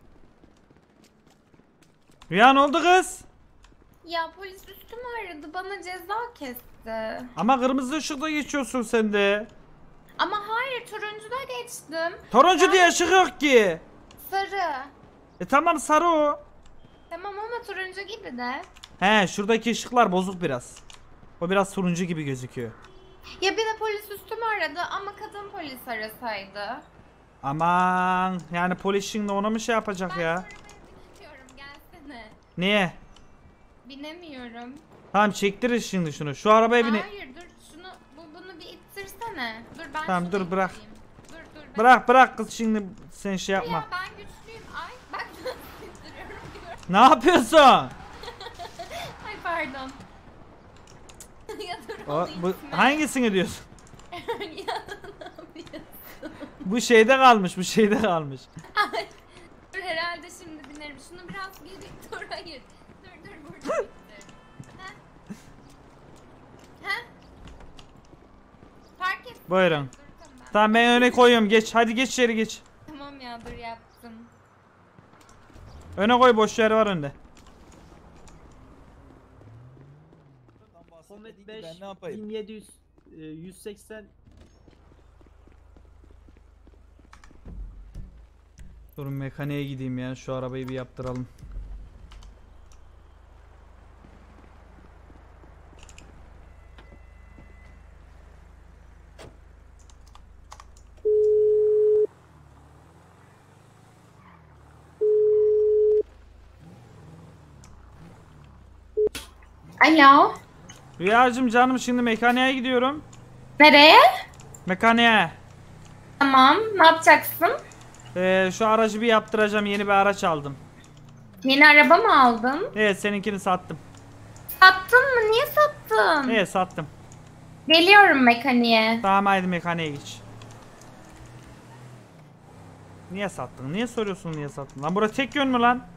Rüya ne oldu kız? Ya polis üstümü aradı, bana ceza kesti. Ama kırmızı ışıkta geçiyorsun sen de. Ama hayır, turuncuda geçtim. Turuncu diye ışık yok ki. Sarı. E tamam sarı o. Tamam ama turuncu gibi de. He şuradaki ışıklar bozuk biraz. O biraz turuncu gibi gözüküyor. Ya bir de polis üstümü aradı ama kadın polis arasaydı. Aman yani polis şimdi ona mı şey yapacak Ben ya? arabaya binemiyorum, gelsene. Niye? Binemiyorum. Tamam çektirir şimdi şunu. Şu arabaya bine. Hayır dur şunu, bu, bunu bir ittirsene. Dur ben Tamam, şunu dur, bırak. ittireyim. Dur dur. ben- Bırak bırak kız şimdi sen şey yapma. Ya ben güçlüyüm. Ay bak nasıl ittiriyorum diyorum. Ne yapıyorsun? Ay pardon. Ya dur O, onu bu, itme. hangisini diyorsun? Ya ne yapıyorsun? Bu şeyde kalmış, bu şeyde kalmış. Ay Buyurun. Tamam ben öne koyuyorum. Geç. Hadi geç içeri geç. Tamam ya dur yaptım. Öne koy, boş yer var önde. Komet Ben beş ne yapayım? bin yedi yüz e, yüz seksen. Durun mekaniğe gideyim ya. Şu arabayı bir yaptıralım. Alo. Rüyacığım canım, şimdi mekaniğe gidiyorum. Nereye? Mekaniğe. Tamam. Ne yapacaksın? Ee, şu aracı bir yaptıracağım. Yeni bir araç aldım. Yeni araba mı aldın? Evet, seninkini sattım. Sattın mı? Niye sattın? Evet, sattım. Geliyorum mekaniğe. Tamam haydi mekaniğe geç. Niye sattın? Niye soruyorsun niye sattın? Lan bura tek yön mü lan?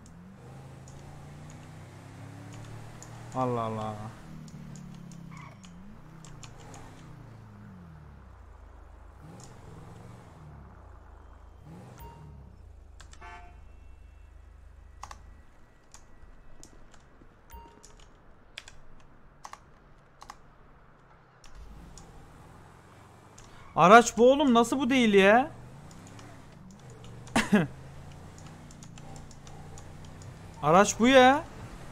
Allah Allah. Araç bu oğlum, nasıl bu değil ya? Araç bu ya.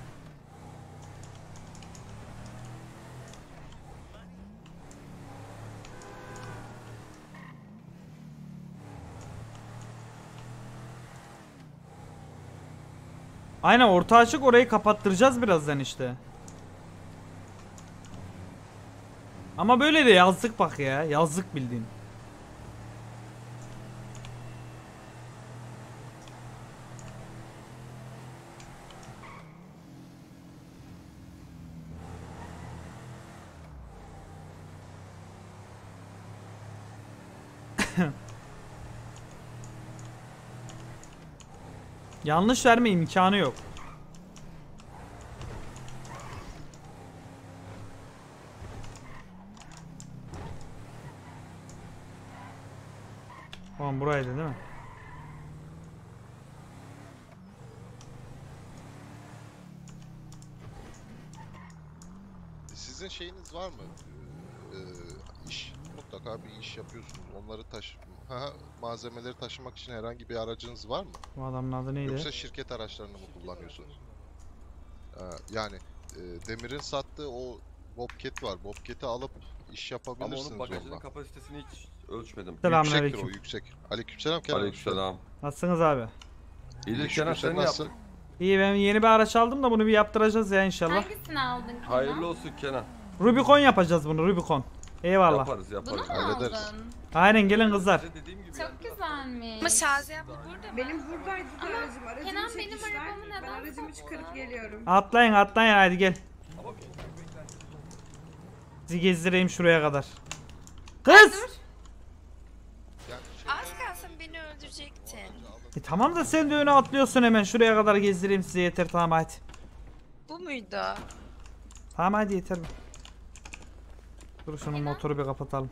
Aynen, orta açık, orayı kapattıracağız birazdan işte. Ama böyle de yazlık bak ya. Yazlık bildiğin. Yanlış verme imkanı yok. Tamam, buraydı değil mi? Sizin şeyiniz var mı? Ee, iş mutlaka bir iş yapıyorsunuz. Onları taşı ha, malzemeleri taşımak için herhangi bir aracınız var mı? Bu adamın adı neydi? Yoksa şirket araçlarını mı kullanıyorsunuz? Ee, yani e, Demir'in sattığı o Bobcat var. Bobcat'i alıp iş yapabilirsiniz. Ama onun bagajının onunla. kapasitesini hiç ölçmedim. Yüksektir Selamünaleyküm. o, yüksek. Aleykümselam Kenan. Aleykümselam. Nasılsınız abi? İyilik Şükür, Kenan, sen sen ne nasılsın? yaptın? İyi, ben yeni bir araç aldım da bunu bir yaptıracağız ya inşallah. Hangisini aldın Kenan? Hayırlı olsun Kenan. Rubicon yapacağız bunu, Rubicon. Eyvallah. Yaparız Bunu yaparız. mu Hallederiz. aldın? Aynen, gelin kızlar. Size dediğim gibi Çok yani. güzelmiş. Ama Şaziye abla burada mı? Benim buradaydı da Ama aracım. Aracımı Kenan benim çekmişler. arabamı Ben neden aracımı sattı? çıkarıp geliyorum. Atlayın atlayın, hadi gel. Sizi gezdireyim şuraya kadar. Kız! Yani Az şeyler- kalsın beni öldürecektin. E tamam da sen de öne atlıyorsun hemen, şuraya kadar gezdireyim size, yeter, tamam hadi. Bu muydu? Tamam hadi yeter. Dur şunun motoru bir kapatalım.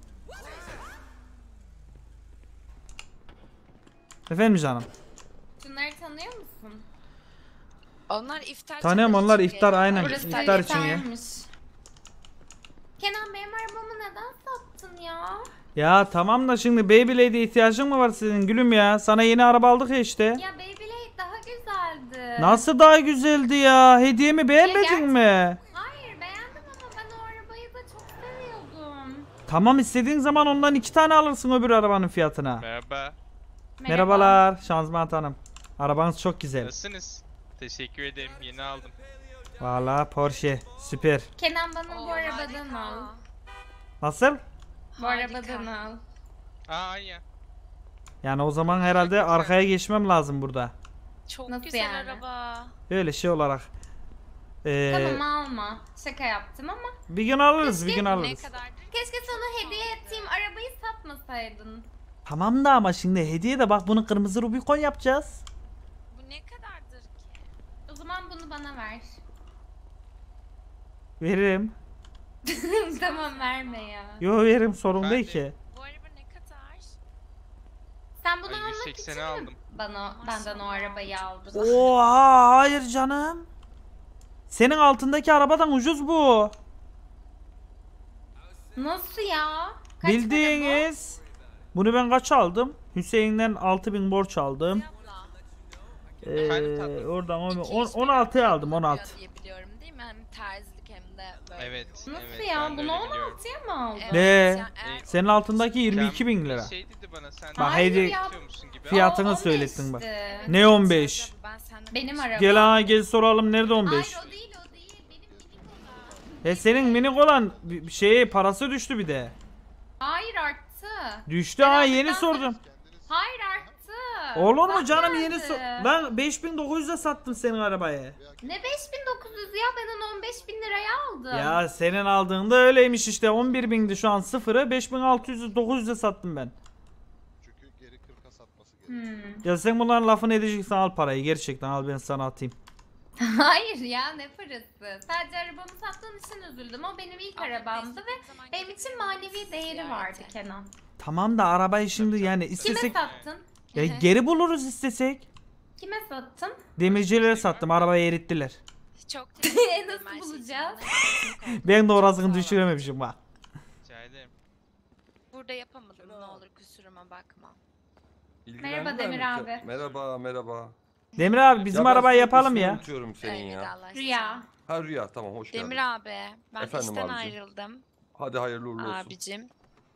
Efendim canım. Şunları tanıyor musun? Onlar iftar Tanıyorum, çadırı onlar için iftar, geliyor. aynen. Burası iftar için ya. iftarmış. Kenan benim arabamı neden sattın ya? Ya tamam da şimdi Beyblade'e ihtiyacın mı var senin gülüm ya? Sana yeni araba aldık ya işte. Ya Beyblade daha güzeldi. Nasıl daha güzeldi ya? Hediyemi beğenmedin gerçekten- mi? Hayır beğendim ama ben o arabayı da çok seviyordum. Tamam, istediğin zaman ondan iki tane alırsın öbür arabanın fiyatına. Merhaba. Merhabalar Şanzıman Hanım. Arabanız çok güzel. Nasılsınız? Teşekkür ederim. Yeni aldım. Valla Porsche süper. Kenan bana Oo, bu arabadan harika. al. Nasıl? Bu Harika. arabadan al. Aa ya. Yani o zaman herhalde arkaya geçmem lazım burada. Çok Nasıl güzel yani? araba. Öyle şey olarak. Ee, Tamam alma. Şaka yaptım ama. bir gün alırız, bir Keşke gün Ne alırız. kadardır? Keşke sana hediye ettiğim arabayı satmasaydın. Tamam da ama şimdi hediye de bak, bunu kırmızı Rubicon yapacağız. Bu ne kadardır ki? O zaman bunu bana ver. Veririm. Tamam verme ya. Yo verim sorun değil Ben de- ki. Bu araba ne kadar? Sen bunu Ay, almak yüz için seksene mi aldım. bana benden o arabayı aldın? Oha hayır canım. Senin altındaki arabadan ucuz bu. Nasıl ya? Kaç Bildiğiniz. Bunu ben kaç aldım? Hüseyin'den altı bin borç aldım. Efendim Ee, tatlım? oradan on- İki on- iş on altıya aldım yapılıyor on altı. diye biliyorum değil mi? Hem terzilik hem de böyle. Evet. Nasıl evet, ya? ben de Bunu öyle biliyorum. on altıya mı aldın? Evet, Ne? ya eğer- Senin altındaki yirmi iki bin Kamil lira. Şey dedi bana sen Bak, Hayır hediye- ya. istiyormuşsun gibi. Fiyatını O on söylettin bak. beşti. Ne on beş? Ben seninle Benim konuşayım. arabam. Gel ha gel soralım nerede on beş? Hayır o değil o değil. Benim minik olan. E senin minik olan bir- bir şeye parası düştü bir de. Hayır arttı. Düştü Ben ha aldıktan yeni sonra- sordum. Hayır arttı. Olur mu Zam canım geldi. yeni sor. Ben beş bin dokuz yüze sattım senin arabayı. Ne beş bin dokuz yüz ya? Ben onu on beş bin liraya aldım. Ya senin aldığında öyleymiş işte on bir bindi şu an sıfırı beş bin altı yüz dokuz yüze sattım ben. Çünkü geri kırka satması gerekiyor. Hmm. Ya sen bunların lafını edeceksen al parayı gerçekten al ben sana atayım. Hayır ya ne parası. Sadece arabamı sattığın için üzüldüm. O benim ilk Ama arabamdı biz ve ne zaman benim için manevi değeri vardı ziyarete. Kenan. Tamam da arabayı şimdi yani Kime istesek sattın? ya geri buluruz istesek. Kime sattın? Demircilere sattım arabayı erittiler. Çok teşekkür E, ederim nasıl her şey için. bulacağız? Bana Ben de Çok orasını sağ ol. düşürememişim bak. Rica ederim. Burada yapamadım ne olur kusuruma bakma. Merhaba Demir abi. Merhaba merhaba. Demir abi bizim Ya ben arabayı sürekli yapalım ismini ya. unutuyorum senin ya. Vedalaşacağım. Rüya. Ha Rüya tamam hoş geldin. Demir abi ben Efendim işten abicim. ayrıldım Hadi hayırlı uğurlu olsun. abicim.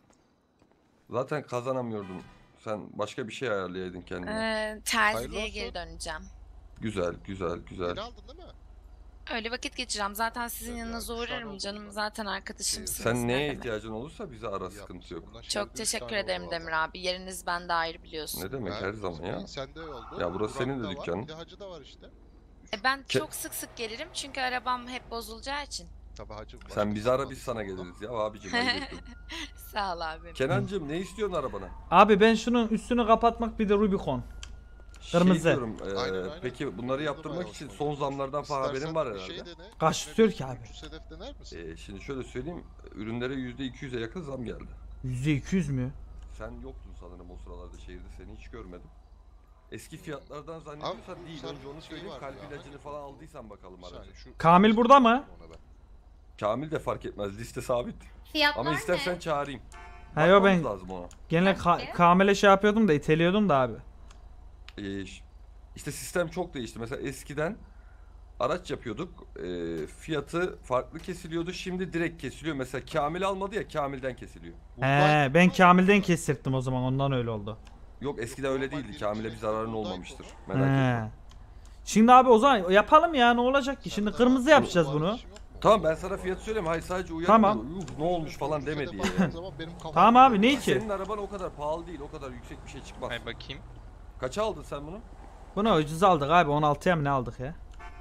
Zaten kazanamıyordun. Sen başka bir şey ayarlayaydın kendine. Ee, terziliğe Hayırlı geri olsun. döneceğim. Güzel güzel güzel. Yeni aldın değil mi? Öyle vakit geçireceğim. Zaten sizin Evet, yanınıza yani üç tane uğrarım oldu canım. zaten. Zaten arkadaşımsınız. Sen ne neye demek. ihtiyacın olursa bize ara Yapmışsın. sıkıntı yok. Bundan şehirde Çok üç teşekkür tane ederim oldu Demir valla. abi. Yeriniz bende ayrı biliyorsun. Ne demek Ben- her zaman ya. Sende oldu. Ya burası senin Burak'ta de var, dükkanın. Bir de Hacı da var işte. E ben Ke- çok sık sık gelirim çünkü arabam hep bozulacağı için. Tabii Hacı. başka Sen bizi ara kalmadı biz sana sonunda. geliriz ya abicim. ayıp ettin. Sağ ol abi. Kenancığım ne istiyorsun arabana? Abi ben şunun üstünü kapatmak bir de Rubicon. Kırmızı. Şey diyorum, e, Aynen, aynen. peki bunları yaptırmak Yavaş için yavaş. son zamlardan falan haberin İstersen var bir herhalde. şey dene. Kaç İçine tutuyor bir ki abi? üç yüz hedef dener misin? E, şimdi şöyle söyleyeyim. Ürünlere yüzde iki yüze yakın zam geldi. yüzde iki yüz mü? Sen yoktun sanırım o sıralarda şehirde. Seni hiç görmedim. Eski fiyatlardan zannediyorsan Abi, değil. sen Önce onu şey söyleyeyim. var Kalp ya, ilacını hani- falan aldıysan bakalım Bir aracı. saniye, şu- Kamil burada mı? Ona ben. Kamil de fark etmez. Liste sabit. Fiyatlar Ama istersen ne? çağırayım. Ha yo Bakmamız ben lazım ona. gene ka- Kamil'e şey yapıyordum da iteliyordum da abi. Ee, ş- işte sistem çok değişti. Mesela eskiden araç yapıyorduk. e, fiyatı farklı kesiliyordu. Şimdi direkt kesiliyor. Mesela Kamil almadı ya Kamil'den kesiliyor. He ben Kamil'den kestirttim o zaman ondan öyle oldu. Yok eskiden öyle normal değildi. bir Kamil'e şey, bir zararın buğday olmamıştır. konu. Merak He. etme. Şimdi abi o zaman yapalım ya ne olacak ki? Şimdi Sende kırmızı var, yapacağız bu bunu. araç yok mu? Tamam ben sana fiyat söyleyeyim. Hayır sadece uyanma. Tamam. Yuh, ne olmuş falan Üç yüz deme hedef diye aldığın yani. zaman benim kafam Tamam abi gidiyor. ne ki? Senin araban o kadar pahalı değil. O kadar yüksek bir şey çıkmaz. Hay bakayım. Kaça aldın sen bunu? Bunu ucuz aldık abi on altıya mı ne aldık ya?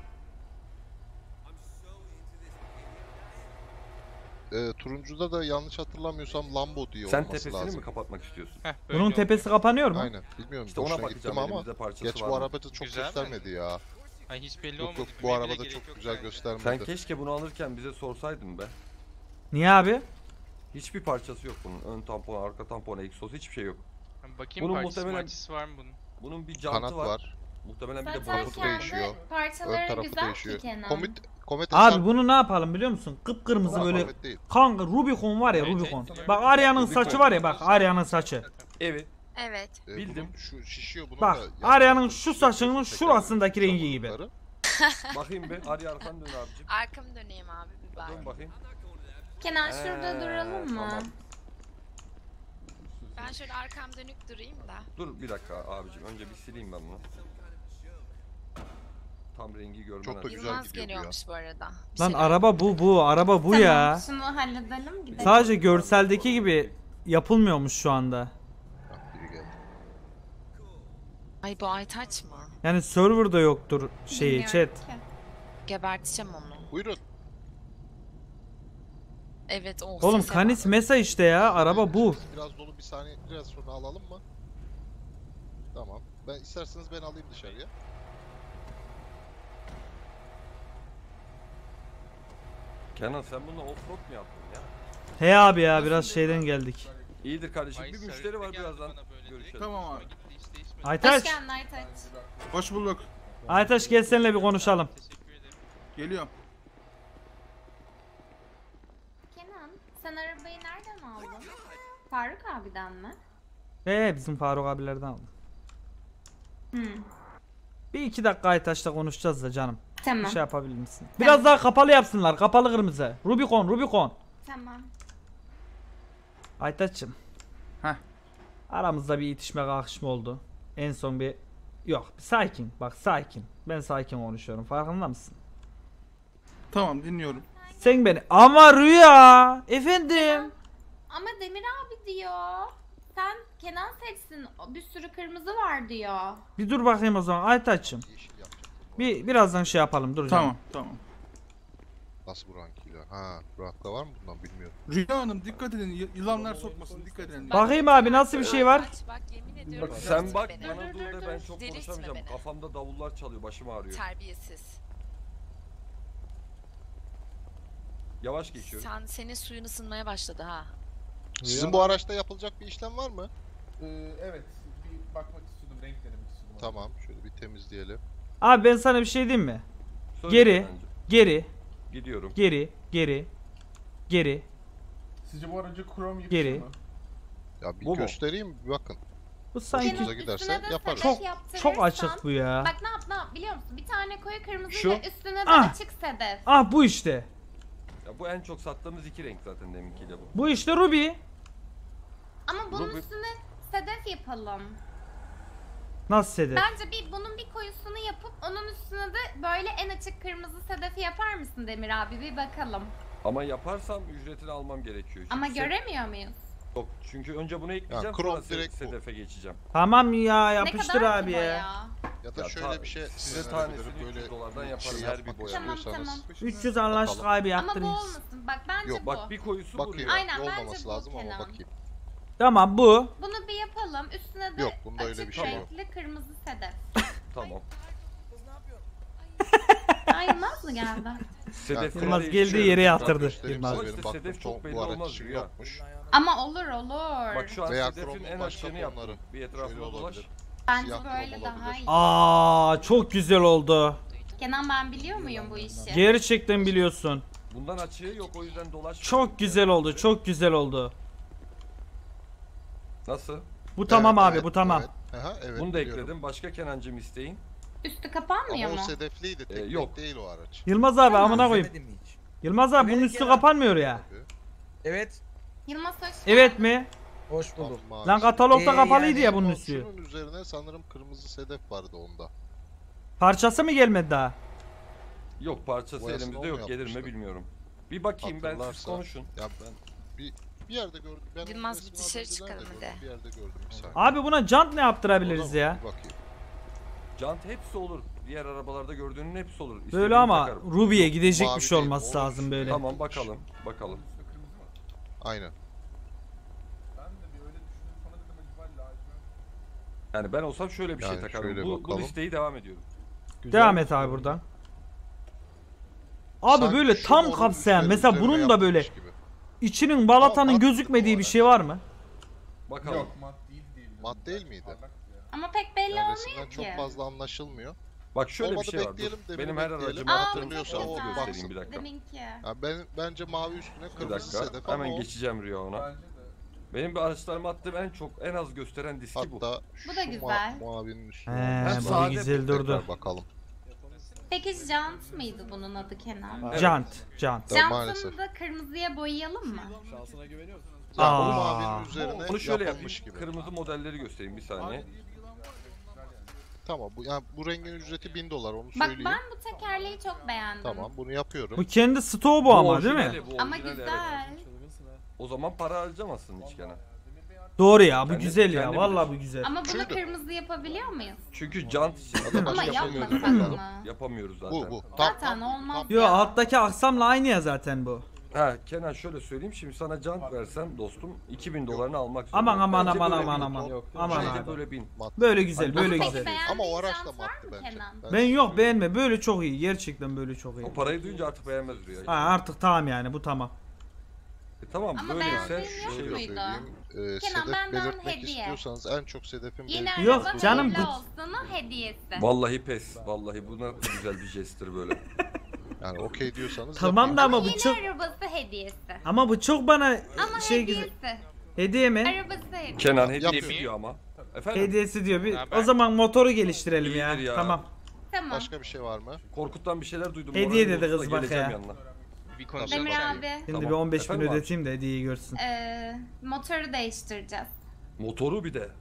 Ee, turuncuda da yanlış hatırlamıyorsam Lambo diye Sen olması tepesini lazım. mi kapatmak istiyorsun? Heh, böyle Bunun oldu. tepesi kapanıyor mu? Aynen. Bilmiyorum. İşte ona hoşuna bakacağım, gittim ama elimizde parçası geç var bu mı? arabada çok Güzel mi? göstermedi ya. Ay hiç belli Yok olmadı. yok bu Bilmeye bile arabada gerek çok yok güzel bence. göstermedi. Sen keşke bunu alırken bize sorsaydın be. Niye abi? Hiçbir parçası yok bunun. Ön tampon, arka tampon, egzoz hiçbir şey yok. Ha, bakayım Bunun parçası muhtemelen- parçası var mı bunun? Bunun bir jantı Kanat var. var. Muhtemelen bir de Zaten boyutu kendi değişiyor. değişiyor. Ön parçaları tarafı güzel değişiyor. ki Kenan. Komit, Komet Abi hesap- bunu ne yapalım biliyor musun? Kıpkırmızı Ama böyle Komet değil. kanka Rubicon var ya Evet, Rubicon. evet. Bak Arya'nın Rubicon. saçı var ya bak Arya'nın saçı. Evet. Evet. Ee, Bildim. bunun Şu şişiyor bunun Bak da. Yan Arya'nın tarafı şu şişiyor, saçının tekrar şurasındaki rengi gibi. zamanları. Bakayım be. Arya arkan dön abicim. Arkamı döneyim abi bir bak. Dön bakayım. Kenan şurada Ee, duralım mı? tamam. Ben şöyle arkam dönük durayım da. Dur bir dakika abicim. Önce bir sileyim ben bunu. Tam rengi görmen Çok da lazım. güzel Yılmaz gidiyor bu ya. geliyormuş bu arada. Bir Lan şeyler- araba bu bu araba bu Tamam, ya. şunu halledelim gidelim. Sadece görseldeki gibi yapılmıyormuş şu anda. Hah, biri geldi. Ay bu Aytaç mı? Yani serverda yoktur şeyi Bilmiyorum chat. ki. Geberteceğim onu. Buyurun. Evet o Oğlum sese Canis bak. Mesa işte ya araba bu. Biraz dolu bir saniye biraz sonra alalım mı? Tamam. Ben isterseniz ben alayım dışarıya. Kenan sen bununla offroad mu yaptın ya? He abi ya biraz şeyden geldik. İyidir kardeşim. Ay, Bir serviste müşteri var geldi birazdan bana böyle. görüşelim. Tamam abi. Aytaç. Hoş geldin Aytaç. Hoş bulduk. Aytaç gel seninle bir konuşalım. Teşekkür ederim. Geliyorum. Kenan, sen arabayı nereden aldın? Faruk abiden mi? He bizim Faruk abilerden aldım. Hmm. Bir iki dakika Aytaç'la konuşacağız da canım. Tamam. Bir şey yapabilir misin? Biraz daha kapalı yapsınlar. Kapalı kırmızı. Rubicon, Rubicon. Tamam. Aytaç'cım. Heh. Aramızda bir itişme kalkışma oldu. En son bir... Yok sakin. Bak sakin. Ben sakin konuşuyorum. Farkında mısın? Tamam dinliyorum. Sen beni... Ama Rüya! Efendim? Ama Demir abi diyor. Sen Kenan seçsin. Bir sürü kırmızı var diyor. Bir dur bakayım o zaman Aytaç'cım. Bir birazdan şey yapalım dur canım. Tamam tamam. Nasıl bu rankıyla? Ha, rankta var mı bundan bilmiyorum. Rüya Hanım dikkat edin y- yılanlar sokmasın dikkat edin. Bakayım abi nasıl bir şey var? Aç bak yemin ediyorum. Bak sen delirtme bak beni. bana dur de ben çok Delirtme konuşamayacağım. beni. Kafamda davullar çalıyor başım ağrıyor. Terbiyesiz. Yavaş geçiyorum. Sen senin suyun ısınmaya başladı ha. Sizin bu araçta yapılacak bir işlem var mı? Ee, evet, bir bakmak istiyordum, renk denemek istiyordum. Tamam, şöyle bir temizleyelim. Abi ben sana bir şey diyeyim mi? Söyle Geri, Kenancığım. geri, Gidiyorum. geri, geri, geri. Sizce bu aracı krom yakışır Geri. mı? Ya bir Bu mu? göstereyim bir bakın. Bu sanki Hoşunuza giderse üstüne de yaparız. sedef çok yaptırırsan- çok açık bu ya. Bak ne yap ne yap biliyor musun? Bir tane koyu kırmızıyla Şu. üstüne de Ah. açık sedef. Ah bu işte. Ya bu en çok sattığımız iki renk zaten deminkiyle bu. Bu işte Ruby. Ama bunun Ruby- üstüne sedef yapalım. Nasıl sedef? Bence bir bunun bir koyusunu yapıp onun üstüne de böyle en açık kırmızı sedefi yapar mısın Demir abi? Bir bakalım. Ama yaparsam ücretini almam gerekiyor. Ama Çünkü göremiyor muyuz? Yok çünkü önce bunu ekleyeceğim Ya, krom sonra se- direkt bu. sedefe geçeceğim. Tamam ya Ne yapıştır kadar abi ki bu ya. Ya da Ya şöyle ta- bir şey size size tanesini tanesini üç yüz dolardan yaparım şey her bir yapmak boya. Tamam, istiyorsanız. tamam. üç yüz anlaştık Bakalım. abi Ama bu yaptırırız. olmasın. Bak bence Yok, bu. Bak bir koyusu Bakayım. vuruyor. Aynen, bence olmaması bu lazım ama Kenan. bakayım. Tamam bu. Bunu bir yapalım. Üstüne de Yok, bunda öyle açık bir şey yok. renkli kırmızı sedef. Tamam. Ay Yılmaz mı geldi? Sedef Yılmaz kredi geldiği içiyorum. yere Bak, yaptırdı. göstereyim Yılmaz. size Ama benim işte baktığım sedef çok çok belli bu araç olmaz için Rüya. yokmuş. Ama olur olur. Bak şu an Veya sedefin kromun en başka açığını yaptım. tonları. Bir Şöyle etrafına dolaş. olabilir. Bence Siyah böyle krom daha olabilir. iyi. Aa çok güzel oldu. Kenan ben biliyor muyum bu işi? Gerçekten biliyorsun. Bundan açığı yok o yüzden dolaş. Çok güzel oldu. Çok güzel oldu. Nasıl? Bu tamam Evet, abi evet, bu tamam. Evet. Aha, evet, Bunu da biliyorum. ekledim. Başka Kenancığım isteyin. Üstü kapanmıyor Ama mu? o sedefliydi. Tek Ee, renk yok. değil o araç. Yılmaz abi Tamam. amına koyayım. İzlemedin mi hiç? Yılmaz abi bunun Evet üstü ya. kapanmıyor ya. Evet. Yılmaz hoş Evet mi? Hoş bulduk. Tam mavi. Lan katalogda Ee, kapalıydı yani ya bunun Ama üstü. Şunun üzerine sanırım kırmızı sedef vardı onda. Parçası mı gelmedi daha? Yok parçası Boyasını elimizde o mu yok gelir mi yapmıştı? bilmiyorum. Bir bakayım ben siz Hatırlarsa- konuşun. Ya ben bir bir yerde gördüm. Ben Yılmaz, resmi bir dışarı az önce çıkalım nerede hadi. gördüm? Bir yerde gördüm bir saniye. Abi buna jant ne yaptırabiliriz Orada mı? ya? Bir bakayım. Jant hepsi olur. Diğer arabalarda gördüğünün hepsi olur. Böyle İstediğini ama takarım. Ruby'ye gidecek mavi bir şey değil, olması o lazım üstü. böyle. Tamam bakalım. Bakalım. Aynen. Ben de bir öyle düşündüm, sonra dedim acaba lacivert. Yani ben olsam şöyle bir şey Yani takarım. şöyle Bu, bu bakalım. listeyi devam ediyorum. Devam et abi buradan. Abi Sanki böyle şu tam morun kapsayan üstleri mesela üzerine bunun da böyle yapılmış gibi. içinin balatanın Ama mat gözükmediği bu bir şey var mı? Bakalım. Yok, mat değil değil. Mat değil miydi? Parlak ya. Ama pek belli Yani olmuyor resimden ki. çok fazla anlaşılmıyor. Bak şöyle Olmadı bir şey var. bekleyelim, Dur. demini Benim her bekleyelim. aracımı Aa, bu hatırlıyorsa çok onu güzel. göstereyim bir dakika. Deminki. Ya ben bence mavi üstüne Bir kırmızı dakika. sedef ama Hemen o- geçeceğim Rüya ona. Bence de. Benim bir araçlarıma attığım en çok en az gösteren diski bu. hatta Bu da şu ma- güzel. mavinin üstüne. He, Ben bu sade güzel bu durdu. Tekrar bakalım. Peki jant mıydı bunun adı Kenan? Evet. Jant, jant. Ya, maalesef. Jantını da kırmızıya boyayalım mı? Ya Aa. bu mavinin üzerine Onu şöyle yapayım. yapılmış gibi. Kırmızı modelleri göstereyim bir saniye. Tamam bu yani bu rengin ücreti bin dolar onu Bak söyleyeyim. ben bu tekerleği çok beğendim. Tamam bunu yapıyorum. Bu kendi stoğu bu ama değil mi? orijinali, bu Ama orijinali, güzel. evet. O zaman para harcamazsın hiç gene. Doğru ya bu Kendi- güzel ya kendi vallahi bilir. bu güzel. Ama bunu Şuydu. kırmızı yapabiliyor muyuz? Çünkü jant için Ama başka yapmadık yapamıyoruz. ama. Yapamıyoruz zaten. Bu bu. Tam, Zaten tam, olmaz tam- Yo ya. alttaki aksamla aynı ya zaten bu. Ha Kenan şöyle söyleyeyim, şimdi sana jant versem dostum iki bin dolarını almak Aman zorunda. aman Bence aman böyle aman bin. aman. Yok, Aman bence abi. böyle bin. Böyle güzel, böyle Peki güzel. beğendiğin Ama o araç da jant var maddi mı bence. Kenan? Ben yok beğenme. Böyle çok iyi. Gerçekten böyle çok iyi. O parayı duyunca artık beğenmez Rüya. Ha artık tamam yani bu tamam. E, tamam Ama böyleyse beğendiğin yok şey Şöyle muydu? söyleyeyim. E, Kenan, sedef benden belirtmek hediye. istiyorsanız en çok sedefin Yeni belirtmek Yok araba canım, hayırlı bu- olsun o hediyesi. vallahi pes. Vallahi buna güzel bir jesttir böyle. Yani okey diyorsanız Tamam da yapın. ama bu Yeni çok arabası hediyesi. ama bu çok bana Ama şey hediyesi. güzel. Hediye mi? Arabası hediyesi. Kenan hediyesi Yapmıyor. diyor ama. Efendim? Hediyesi diyor. Bir, Ha, o ben- zaman motoru geliştirelim ya. İyidir ya. Tamam. Tamam. Başka bir şey var mı? Korkut'tan bir şeyler duydum. Hediye Moralim dedi bozuldu kız da bak geleceğim ya. yanına. Bir konuşalım. Demir Tamam. abi. Şimdi Tamam. bir on beş bin Efendim abi? ödeteyim de hediyeyi görsün. Ee, motoru değiştireceğiz. Motoru bir de.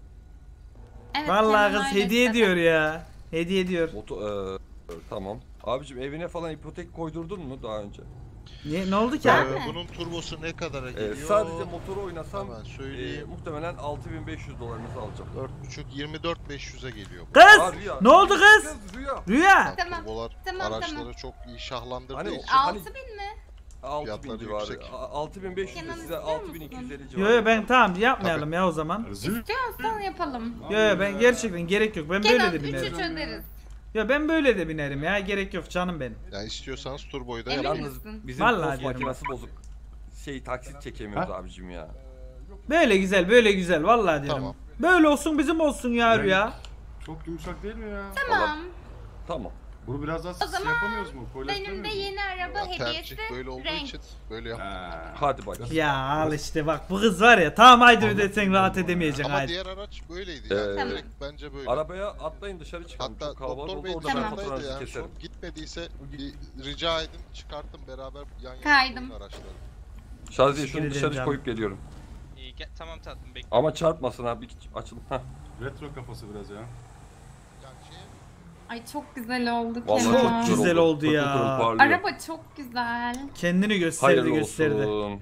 Evet, Vallahi Kenan kız öyle hediye istedi. diyor ya. Hediye diyor. Moto eee, tamam. Abicim evine falan ipotek koydurdun mu daha önce? Ne, ne oldu ki Ee, abi? mi? bunun turbosu ne kadara Ee, geliyor? sadece motoru oynasam Hemen eee, söyleyeyim. muhtemelen altı bin beş yüz dolarınızı alacağım. dört buçuk yirmi dört bin beş yüze geliyor. bu. Kız! Aa, Rüya. Ne oldu kız? Rüya. Rüya! Tamam, Turbolar tamam, araçları tamam. çok iyi şahlandırdığı Hani- için. Hani- altı bin mi? altı bin Fiyatları civarı. yüksek. A- altı bin beş yüz de Kenan size istiyor altı bin iki yüz elli musun? civarı. Yo yo ben tamam yapmayalım ya o zaman. İstiyorsan yapalım. Yo yo ben gerçekten gerek yok. Ben Kenan böyle de üç binerim. üç öderiz. Ya ben böyle de binerim ya. Gerek yok canım benim. Yani istiyorsanız turboyu da Emin yapın. Yalnız misin? bizim Vallahi post diyorum. makinesi bozuk. Şey taksit çekemiyoruz abicim ya. Böyle güzel, böyle güzel. Vallahi diyorum. Tamam. Böyle olsun bizim olsun ya Rüya. Çok yumuşak değil mi ya? Tamam. Tamam. Bunu biraz daha O şey zaman yapamıyoruz mu? Benim de Paylaştıramıyoruz mu? yeni araba Ya hediyesi tercih böyle olduğu renk. için böyle yaptım. Ha. Hadi bak. Ya al işte bak bu kız var ya. Tamam haydi ödesen rahat edemeyeceksin Ama haydi. diğer araç böyleydi yani. Ee, Direkt bence böyle. Arabaya atlayın dışarı çıkalım. Hatta Çok kalabalık doktor oldu. bey Orada ben Tamam. dışarıdaydı fotoğrafınızı yani. keserim. Son gitmediyse bir rica edin çıkartın beraber yan yana Kaydım. koyun araçları. Şaziye Teşekkür şunu ederim dışarı canım. koyup geliyorum. İyi gel, tamam tatlım bekle. Ama çarpmasın abi. Açılın. Heh. Retro kafası biraz ya. Yani şey, Ay çok güzel oldu Vallahi Kenan. çok güzel oldu Pırıl ya. pırıl parlıyor. Araba çok güzel. Kendini gösterdi Hayırlı gösterdi. olsun.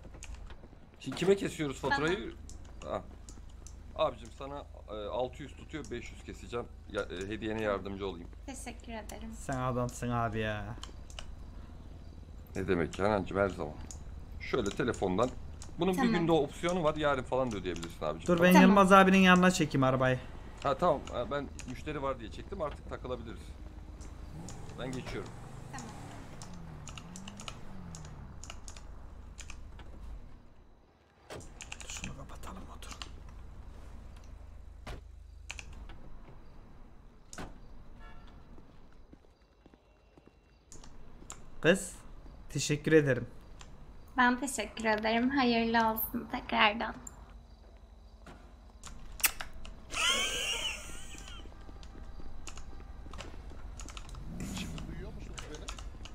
Şimdi kime kesiyoruz faturayı? Ha. Abicim sana e, altı yüz tutuyor, beş yüz keseceğim. Ya, e, hediyene yardımcı olayım. Teşekkür ederim. Sen adamsın abi ya. Ne demek Kenancığım, her zaman. Şöyle telefondan. Bunun Tamam. bir günde opsiyonu var. Yarın falan da ödeyebilirsin abicim. Dur ben Tamam. Yılmaz abinin yanına çekeyim arabayı. Ha tamam. Ha, ben müşteri var diye çektim. Artık takılabiliriz. Ben geçiyorum. Şunu kapatalım otur. Kız teşekkür ederim. Ben teşekkür ederim. Hayırlı olsun tekrardan. şimdi duyuyor musunuz beni?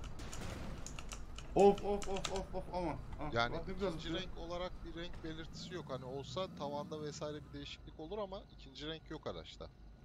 Of of of of of aman. Ah, Yani bak ne güzel ikinci tutuyor. renk olarak bir renk belirtisi yok. Hani olsa tavanda vesaire bir değişiklik olur ama ikinci renk yok araçta.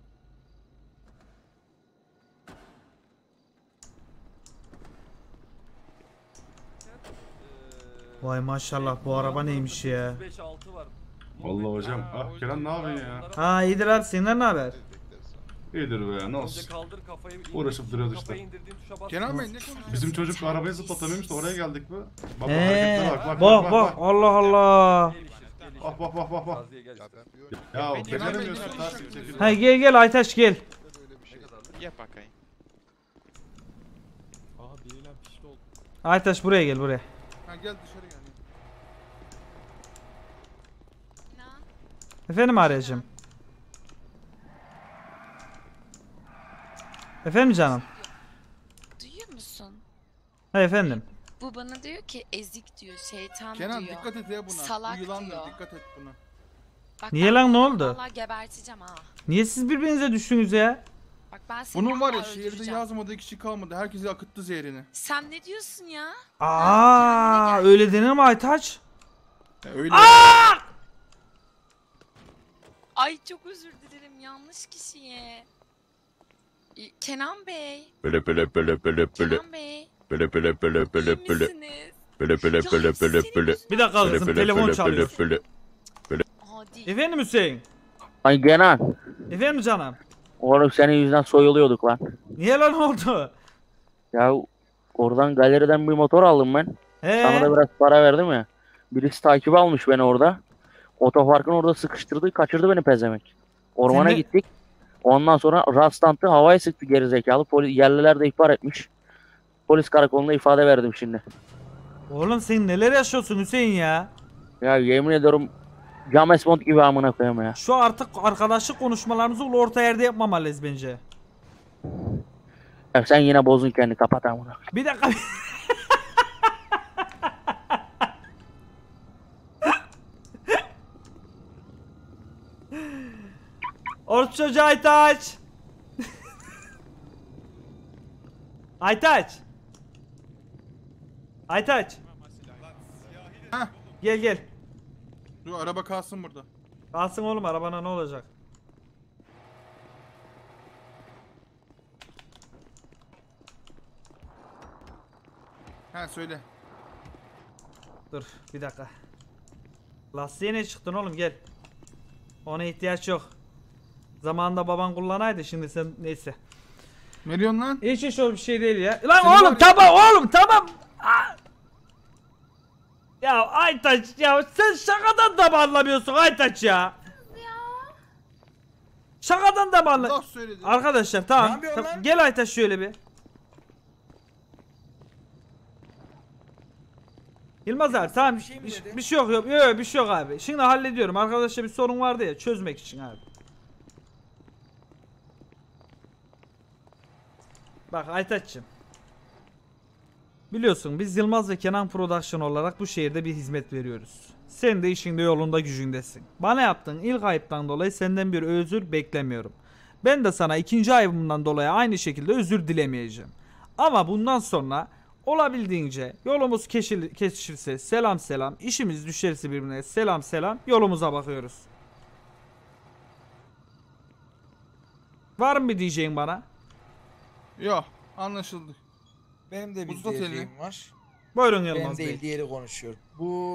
Vay maşallah bu araba neymiş ya. beş altı var. Vallahi hocam. Ah Kenan ne yapıyorsun ya? Ha iyidir abi senden ne haber? İyidir be ya ne Önce olsun. kaldır kafayı. Uğraşıp duruyoruz işte. Kafayı indirdiğin tuşa bas. Kenan Bey ne konuşuyorsun? Bizim çocuk arabayı zıplatamıyormuş da oraya geldik mi? Bak bak Eee hareketlere bak bak bak bak bak Allah Allah. Bak bak bak bak bak. Şaziye gel Ya işte. ben bir önce Ya Ben Kenan Bey beceremiyorsun ne ters konuşuyorsun? çekil. Hay gel gel Aytaç gel. böyle bir şey. Yap bakayım. Aytaç buraya gel buraya. Ha gel dışarı gel. Efendim arayacağım. Efendim canım. Duyuyor musun? Ha efendim. Bu bana diyor ki ezik diyor, şeytan Kenan diyor. dikkat et ya buna. Salak Bu yılandır diyor. dikkat et buna. Bak Niye ben lan, ne bunu oldu? Vallahi geberteceğim ha. Niye siz birbirinize düştünüz ya? Bak ben seni Bunun var ya vallahi şehirde öldüreceğim. yazmadığı kişi kalmadı. Herkesi akıttı zehrini. Sen ne diyorsun ya? Aa kendine gel. öyle denir mi Aytaç? Ya öyle. Ay çok özür dilerim, yanlış kişiye. İ- Kenan Bey. Böyle böyle böyle böyle böyle Kenan Bey. böyle böyle böyle iyi böyle böyle misiniz? böyle böyle Ya böyle böyle senin böyle yüzünden- Bir dakika böyle kızım böyle telefon böyle çalıyor. böyle böyle Adi. Efendim Hüseyin. Ay Kenan. Efendim canım. Oğlum senin yüzünden soyuluyorduk lan. Niye lan oldu? Ya oradan galeriden bir motor aldım ben. Ee? Sana da biraz para verdim ya. Birisi takip almış beni orada. Otoparkın orada sıkıştırdı, kaçırdı beni pezemek. Ormana Sen de- gittik. Ondan sonra rastlantı, havaya sıktı gerizekalı. Polis, yerliler de ihbar etmiş. Polis karakoluna ifade verdim şimdi. Oğlum sen neler yaşıyorsun Hüseyin ya? Ya yemin ediyorum James Bond gibi amına koyayım ya. Şu artık arkadaşlık konuşmalarımızı orta yerde yapmamalıyız bence. Ya sen yine bozdun kendini, kapat amına. Bir dakika. Orta çocuğu Aytaç. Aytaç. Aytaç. Heh. Gel gel. Dur araba kalsın burada. Kalsın oğlum, arabana ne olacak? Ha söyle. Dur bir dakika. Lastiğe ne çıktın oğlum, gel. Ona ihtiyaç yok. Zamanında baban kullanaydı, şimdi sen neyse. Ne diyorsun lan? Hiç hiç o bir şey değil ya. Lan Seni oğlum var ya- tamam oğlum tamam. Aa! Ya Aytaç ya, sen şakadan da mı anlamıyorsun Aytaç ya? Şakadan da mı anla... Allah söyledi. Arkadaşlar Ne tamam. yapıyorsun tamam. lan? Gel Aytaç şöyle bir. Yılmaz abi tamam, bir şey mi bir, dedi? bir şey yok yok yok bir şey yok abi. Şimdi hallediyorum. Arkadaşlar bir sorun vardı ya, çözmek için abi. Bak Aytaç'cığım. Biliyorsun biz Yılmaz ve Kenan Production olarak bu şehirde bir hizmet veriyoruz. Sen de işinde yolunda gücündesin. Bana yaptığın ilk ayıptan dolayı senden bir özür beklemiyorum. Ben de sana ikinci ayıbımdan dolayı aynı şekilde özür dilemeyeceğim. Ama bundan sonra olabildiğince yolumuz keşil- kesişirse selam selam, işimiz düşerse birbirine selam selam, yolumuza bakıyoruz. Var mı bir diyeceğin bana? Yok anlaşıldı. Benim de bir Uzat elini. diyeceğim var. Buyurun Benim Yılmaz değil, Bey. diğeri konuşuyor. Bu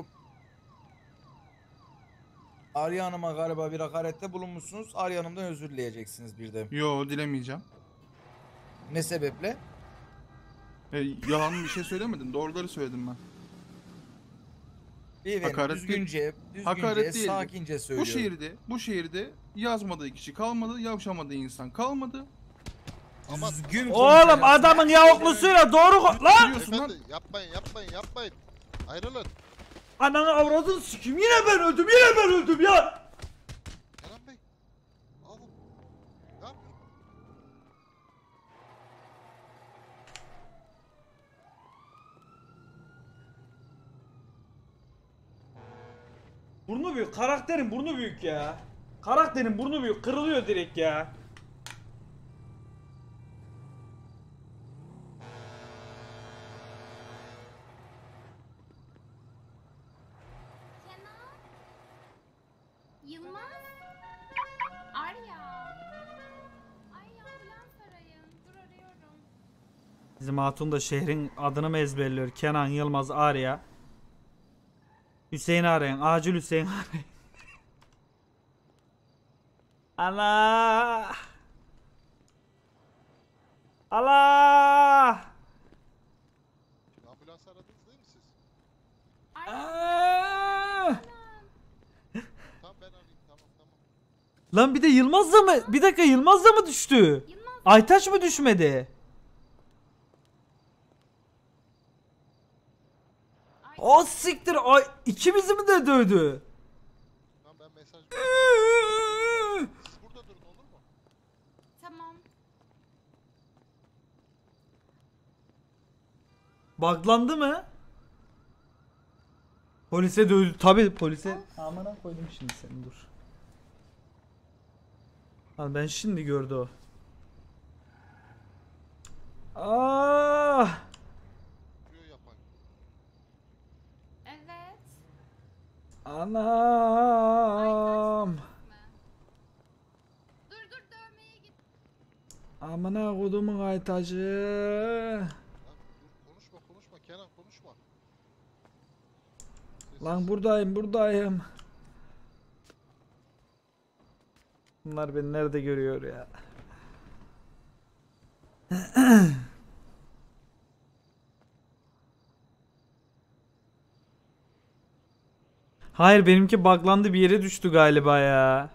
Arya Hanım'a galiba bir hakarette bulunmuşsunuz. Arya Hanım'dan özür dileyeceksiniz bir de. Yo dilemeyeceğim. Ne sebeple? E, yalan bir şey söylemedim. Doğruları söyledim ben. Beyefendi Hakaret düzgünce, düzgünce, Hakaret değildi. sakince Bu söylüyorum. şehirde, bu şehirde yazmadığı kişi kalmadı, yavşamadığı insan kalmadı. Düzgün Oğlum konuşacaksın. adamın yavuklusuyla doğru ko- lan! Biliyorsun lan. Beyefendi yapmayın yapmayın yapmayın. Ayrılın. Ananı avradını sikeyim, yine ben öldüm, yine ben öldüm ya! Kenan Bey. Oğlum. Ne yapıyorsun? Burnu büyük, karakterin burnu büyük ya. Karakterin burnu büyük, kırılıyor direkt ya. Kenan. Yılmaz. Arya. Ay ambulans arayın. Dur arıyorum. Bizim hatun da şehrin adını mı ezberliyor? Kenan, Yılmaz, Arya. Hüseyin arayın, acil Hüseyin arayın. Allah! Allah! Ambulans aradınız değil mi siz? Aa! Tamam ben arayayım tamam tamam. Lan bir de Yılmaz da mı? Bir dakika, Yılmaz da mı düştü? Aytaç mı düşmedi? O siktir, ay ikimizi mi de dövdü? Tamam ben mesaj veriyorum. Siz burada durun olur mu? Tamam. Buglandı mı? Polise dövdü. Tabi polise. Amına koydum şimdi seni, dur. Lan ben şimdi gördü o. Ah! Video yapan. Evet. Anam. Dur dur dövmeye git. Amına kodumun Aytacı. Lan dur konuşma konuşma Kenan konuşma. Lan buradayım, buradayım. Bunlar beni nerede görüyor ya? Hayır benimki buglandı bir yere düştü galiba ya.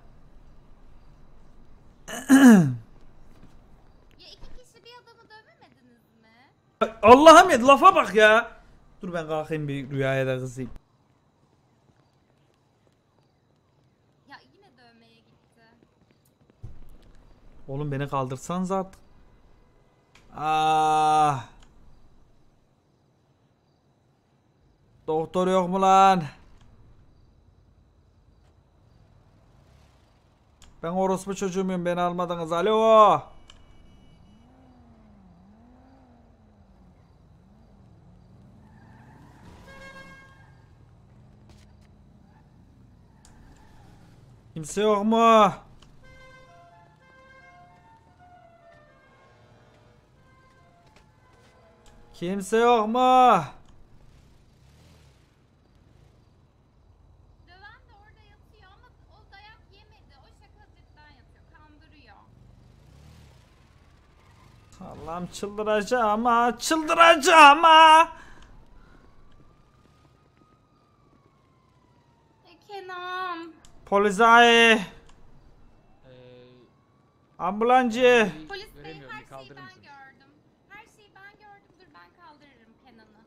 Ya iki kişi bir adamı dövemediniz mi? Allah'ım ya lafa bak ya. Dur ben kalkayım bir Rüya'ya da kızayım. Ya yine dövmeye gitti. Oğlum beni kaldırsan zaten. Ah. Doktor yok mu lan? Ben orospu çocuğu muyum? Beni almadınız. Alo. Kimse yok mu? Kimse yok mu? Döven de orada yatıyor ama o dayak yemedi. O şakacıktan yapıyor. Kandırıyor. Allah'ım çıldıracağım ha. Çıldıracağım ha. E, Kenan. Polisay. Ambulancı. Polis bey her şeyi ben gördüm. Her şeyi ben gördüm. Dur ben kaldırırım Kenan'ı.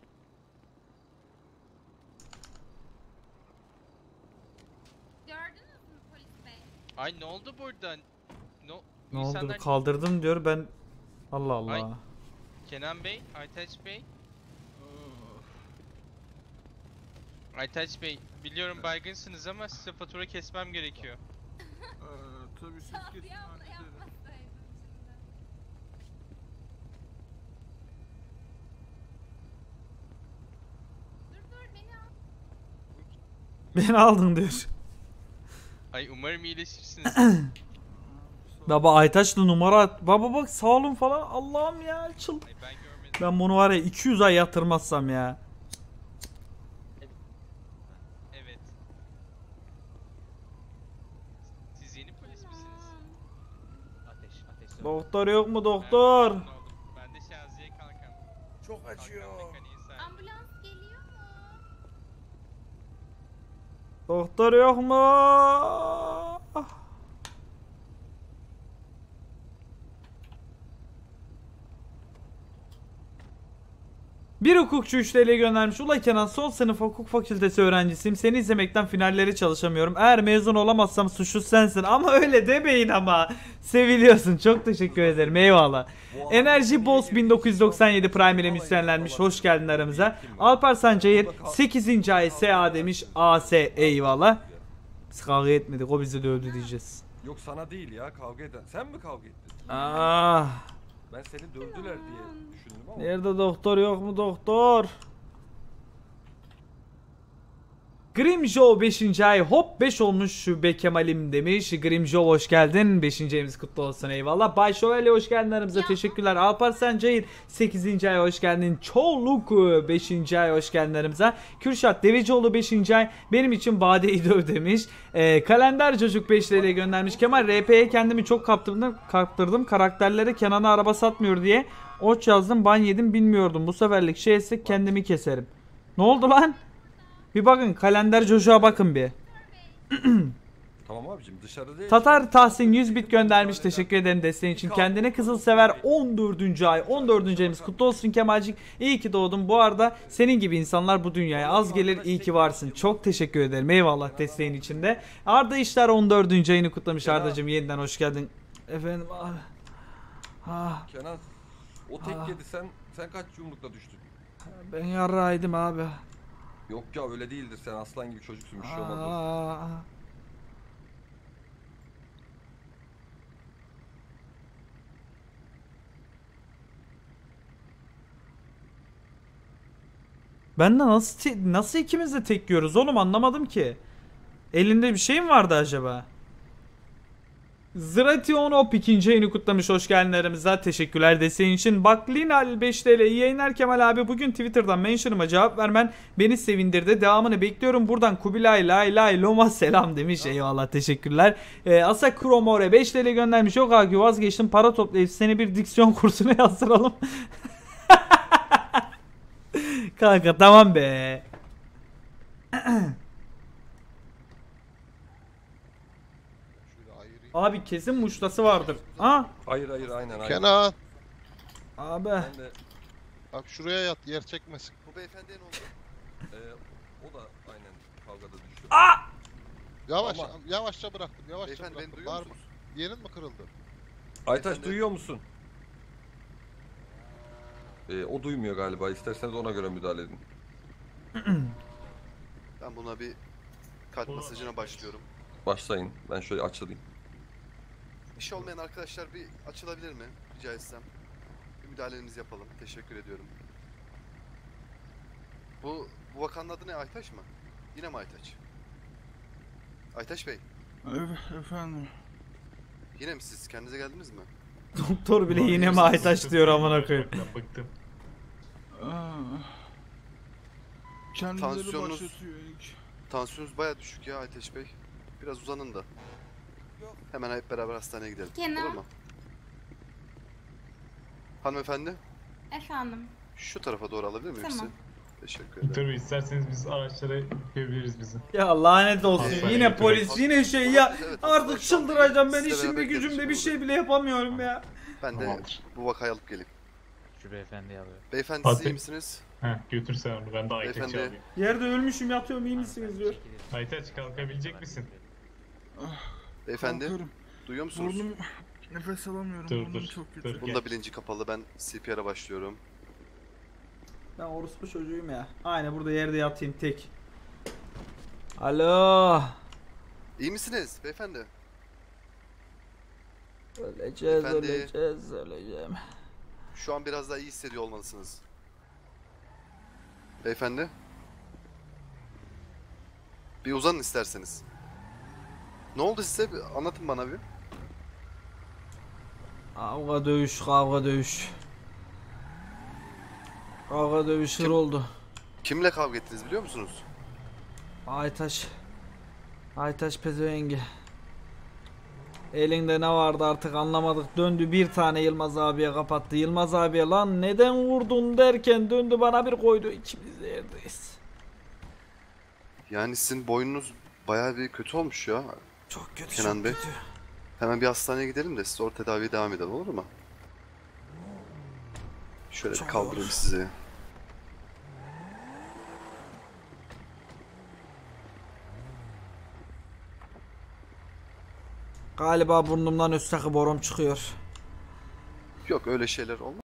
Gördünüz mü polis bey? Ay ne oldu burada? No, Ne oldu? insanlar- Kaldırdım diyor ben. Allah Allah. Ay. Kenan Bey, Aytaç Bey. Aytaç Bey, biliyorum baygınsınız ama size fatura kesmem gerekiyor. Tabii siz Abi kesin abla hallederim. yapmasaydın şimdi. Dur dur beni al. Beni aldın diyor. Ay umarım iyileşirsiniz. Baba Aytaç'la numara at. Baba bak sağ olun falan. Allah'ım ya çıl. Ay ben görmedim. Ben bunu var ya iki yüz ay yatırmazsam ya. Evet. Siz yeni polis misiniz? Ateş, ateş. Doktor yok mu doktor? Ben, ben de Şaziye Kalkan. Çok Kalkan acıyor. mekaniği sahibi. Ambulans geliyor mu? Doktor yok mu? Bir hukukçu üç T L göndermiş. Ula Kenan son sınıf hukuk fakültesi öğrencisiyim. Seni izlemekten finalleri çalışamıyorum. Eğer mezun olamazsam suçlu sensin. Ama öyle demeyin ama. Seviliyorsun. Çok teşekkür ederim. Eyvallah. Enerji Boss bin dokuz yüz doksan yedi Prime ile misyenlenmiş. Hoş geldin aramıza. Alparslan Cayır sekizinci ay S A demiş. A S eyvallah. Biz kavga etmedik. O bizi dövdü diyeceğiz. Yok sana değil ya kavga eden. Sen mi kavga ettin? Ah. Ben seni dövdüler diye düşündüm ama. Nerede doktor yok mu doktor? Grimjo beşinci ay hop beş olmuş Şube Kemal'im demiş. Grimjo hoş geldin. beşinci ayımız kutlu olsun eyvallah. Bay Şövalye hoş geldin aramıza teşekkürler. Alparslan Cayır sekizinci ay hoş geldin. Çoğluk beşinci ay hoş geldin aramıza. Kürşat Devecioğlu beşinci ay benim için Bade'yi döv demiş. Ee, Kalender Çocuk beş liraya göndermiş. Kemal R P'ye kendimi çok kaptırdım. kaptırdım. Karakterlere Kenan'a araba satmıyor diye. Oç yazdım ban yedim bilmiyordum. Bu seferlik şeyse kendimi keserim. Ne oldu lan? Bir bakın kalender Jojo'ya bakın bir. Tamam abicim dışarıda değil. Tatar Tahsin yüz bit göndermiş. Teşekkür ederim desteğin için. Kendine Kızılsever on dördüncü ay. on dördüncü ayımız kutlu olsun Kemalcik. İyi ki doğdun. Bu arada senin gibi insanlar bu dünyaya az gelir. İyi ki varsın. Çok teşekkür ederim. Eyvallah desteğin içinde. Arda İşler on dördüncü ayını kutlamış. Ardacığım yeniden hoş geldin. Efendim abi. Ah, Kenan o tek Ah. yedi sen sen kaç yumrukla düştün? ben yarraydım abi. Yok ya öyle değildir sen aslan gibi çocuksun bir şey olmaz. Aa. Ben de nasıl te- nasıl ikimiz de tek yiyoruz oğlum anlamadım ki. Elinde bir şey mi vardı acaba? Zrationop ikinci ayını kutlamış. Hoş geldin aramıza. Teşekkürler desteğin için. Baklinal beş T L. İyi yayınlar Kemal abi. Bugün Twitter'dan mention'ıma cevap vermen beni sevindirdi. Devamını bekliyorum. Buradan Kubilay Lay Lay Loma selam demiş. Eyvallah teşekkürler. Ee, Asa Kromore beş T L göndermiş. Yok abi vazgeçtim. Para toplayıp seni bir diksiyon kursuna yazdıralım. Kanka tamam be. Abi kesin muşlası vardır. Ha? Hayır hayır aynen aynen. Kenan. Abi. Ben de Abi şuraya yat yer çekmesin. bu beyefendiye ne oldu? Ee, o da aynen kavgada düştü. Aa! Yavaş Ama- yavaşça bıraktım. Yavaşça Beyefendi, beni bıraktım. duyuyor Bağırma. musunuz? Yerin mi kırıldı? Aytaç duyuyor musun? Ee, o duymuyor galiba. İsterseniz ona göre müdahale edin. Ben buna bir kalp masajına başlıyorum. Başlayın. Ben şöyle açılayım. İşi olmayan arkadaşlar bir açılabilir mi? Rica etsem. Bir müdahalenizi yapalım. Teşekkür ediyorum. Bu, bu vakanın adı ne? Aytaç mı? Yine mi Aytaç? Aytaç Bey. Evet efendim. Yine mi siz? Kendinize geldiniz mi? Doktor bile yine mi Aytaç diyor amına koyayım. Bıktım. Kendileri Tansiyonunuz, başlatıyor ilk. tansiyonunuz baya düşük ya Aytaç Bey. Biraz uzanın da. Hemen hep beraber hastaneye gidelim. Kenan. Olur mu? Hanımefendi. Efendim. Şu tarafa doğru alabilir miyim Tamam. sizi? Teşekkür ederim. Tabii isterseniz biz araçlara yükleyebiliriz bizi. Ya lanet olsun. Hastaneye Yine götürelim. polis yine şey ya. Evet, Artık hastaneye çıldıracağım ben Sizle işimde beraber gücümde gelişim bir oldu. şey bile yapamıyorum ya. Ben de bu vakayı alıp geleyim. Şu beyefendi alıyor. Beyefendi Fatih. siz iyi misiniz? Heh götür sen onu ben de Aytaç'ı Beyefendi. alayım. Yerde ölmüşüm yatıyorum iyi misiniz diyor. Aytaç kalkabilecek misin? Beyefendi. Kalkıyorum. Duyuyor musunuz? Burnum- Nefes alamıyorum. Dur, Burnum dur, çok kötü. dur. Bunun da bilinci kapalı. Ben C P R'a başlıyorum. Ben orospu çocuğuyum ya. Aynen burada yerde yatayım tek. Alo. İyi misiniz beyefendi? Öleceğiz Beyefendi. öleceğiz öleceğim. Şu an biraz daha iyi hissediyor olmalısınız. Beyefendi. Bir uzanın isterseniz. Ne oldu size? Bir anlatın bana bir. Kavga dövüş kavga dövüş. Kavga dövüş hır oldu. Kimle kavga ettiniz biliyor musunuz? Aytaç. Aytaç pezevengi. Elinde ne vardı artık anlamadık. Döndü bir tane Yılmaz abiye kapattı. Yılmaz abiye lan neden vurdun derken döndü bana bir koydu. İkimiz de yerdeyiz. Yani sizin boynunuz bayağı bir kötü olmuş ya. Çok kötü Kenan çok Bey. kötü. Hemen bir hastaneye gidelim de siz orada tedaviye devam edelim olur mu? Şöyle bir Çok kaldırayım olur. sizi. Galiba burnumdan üstteki borum çıkıyor. Yok öyle şeyler olmaz.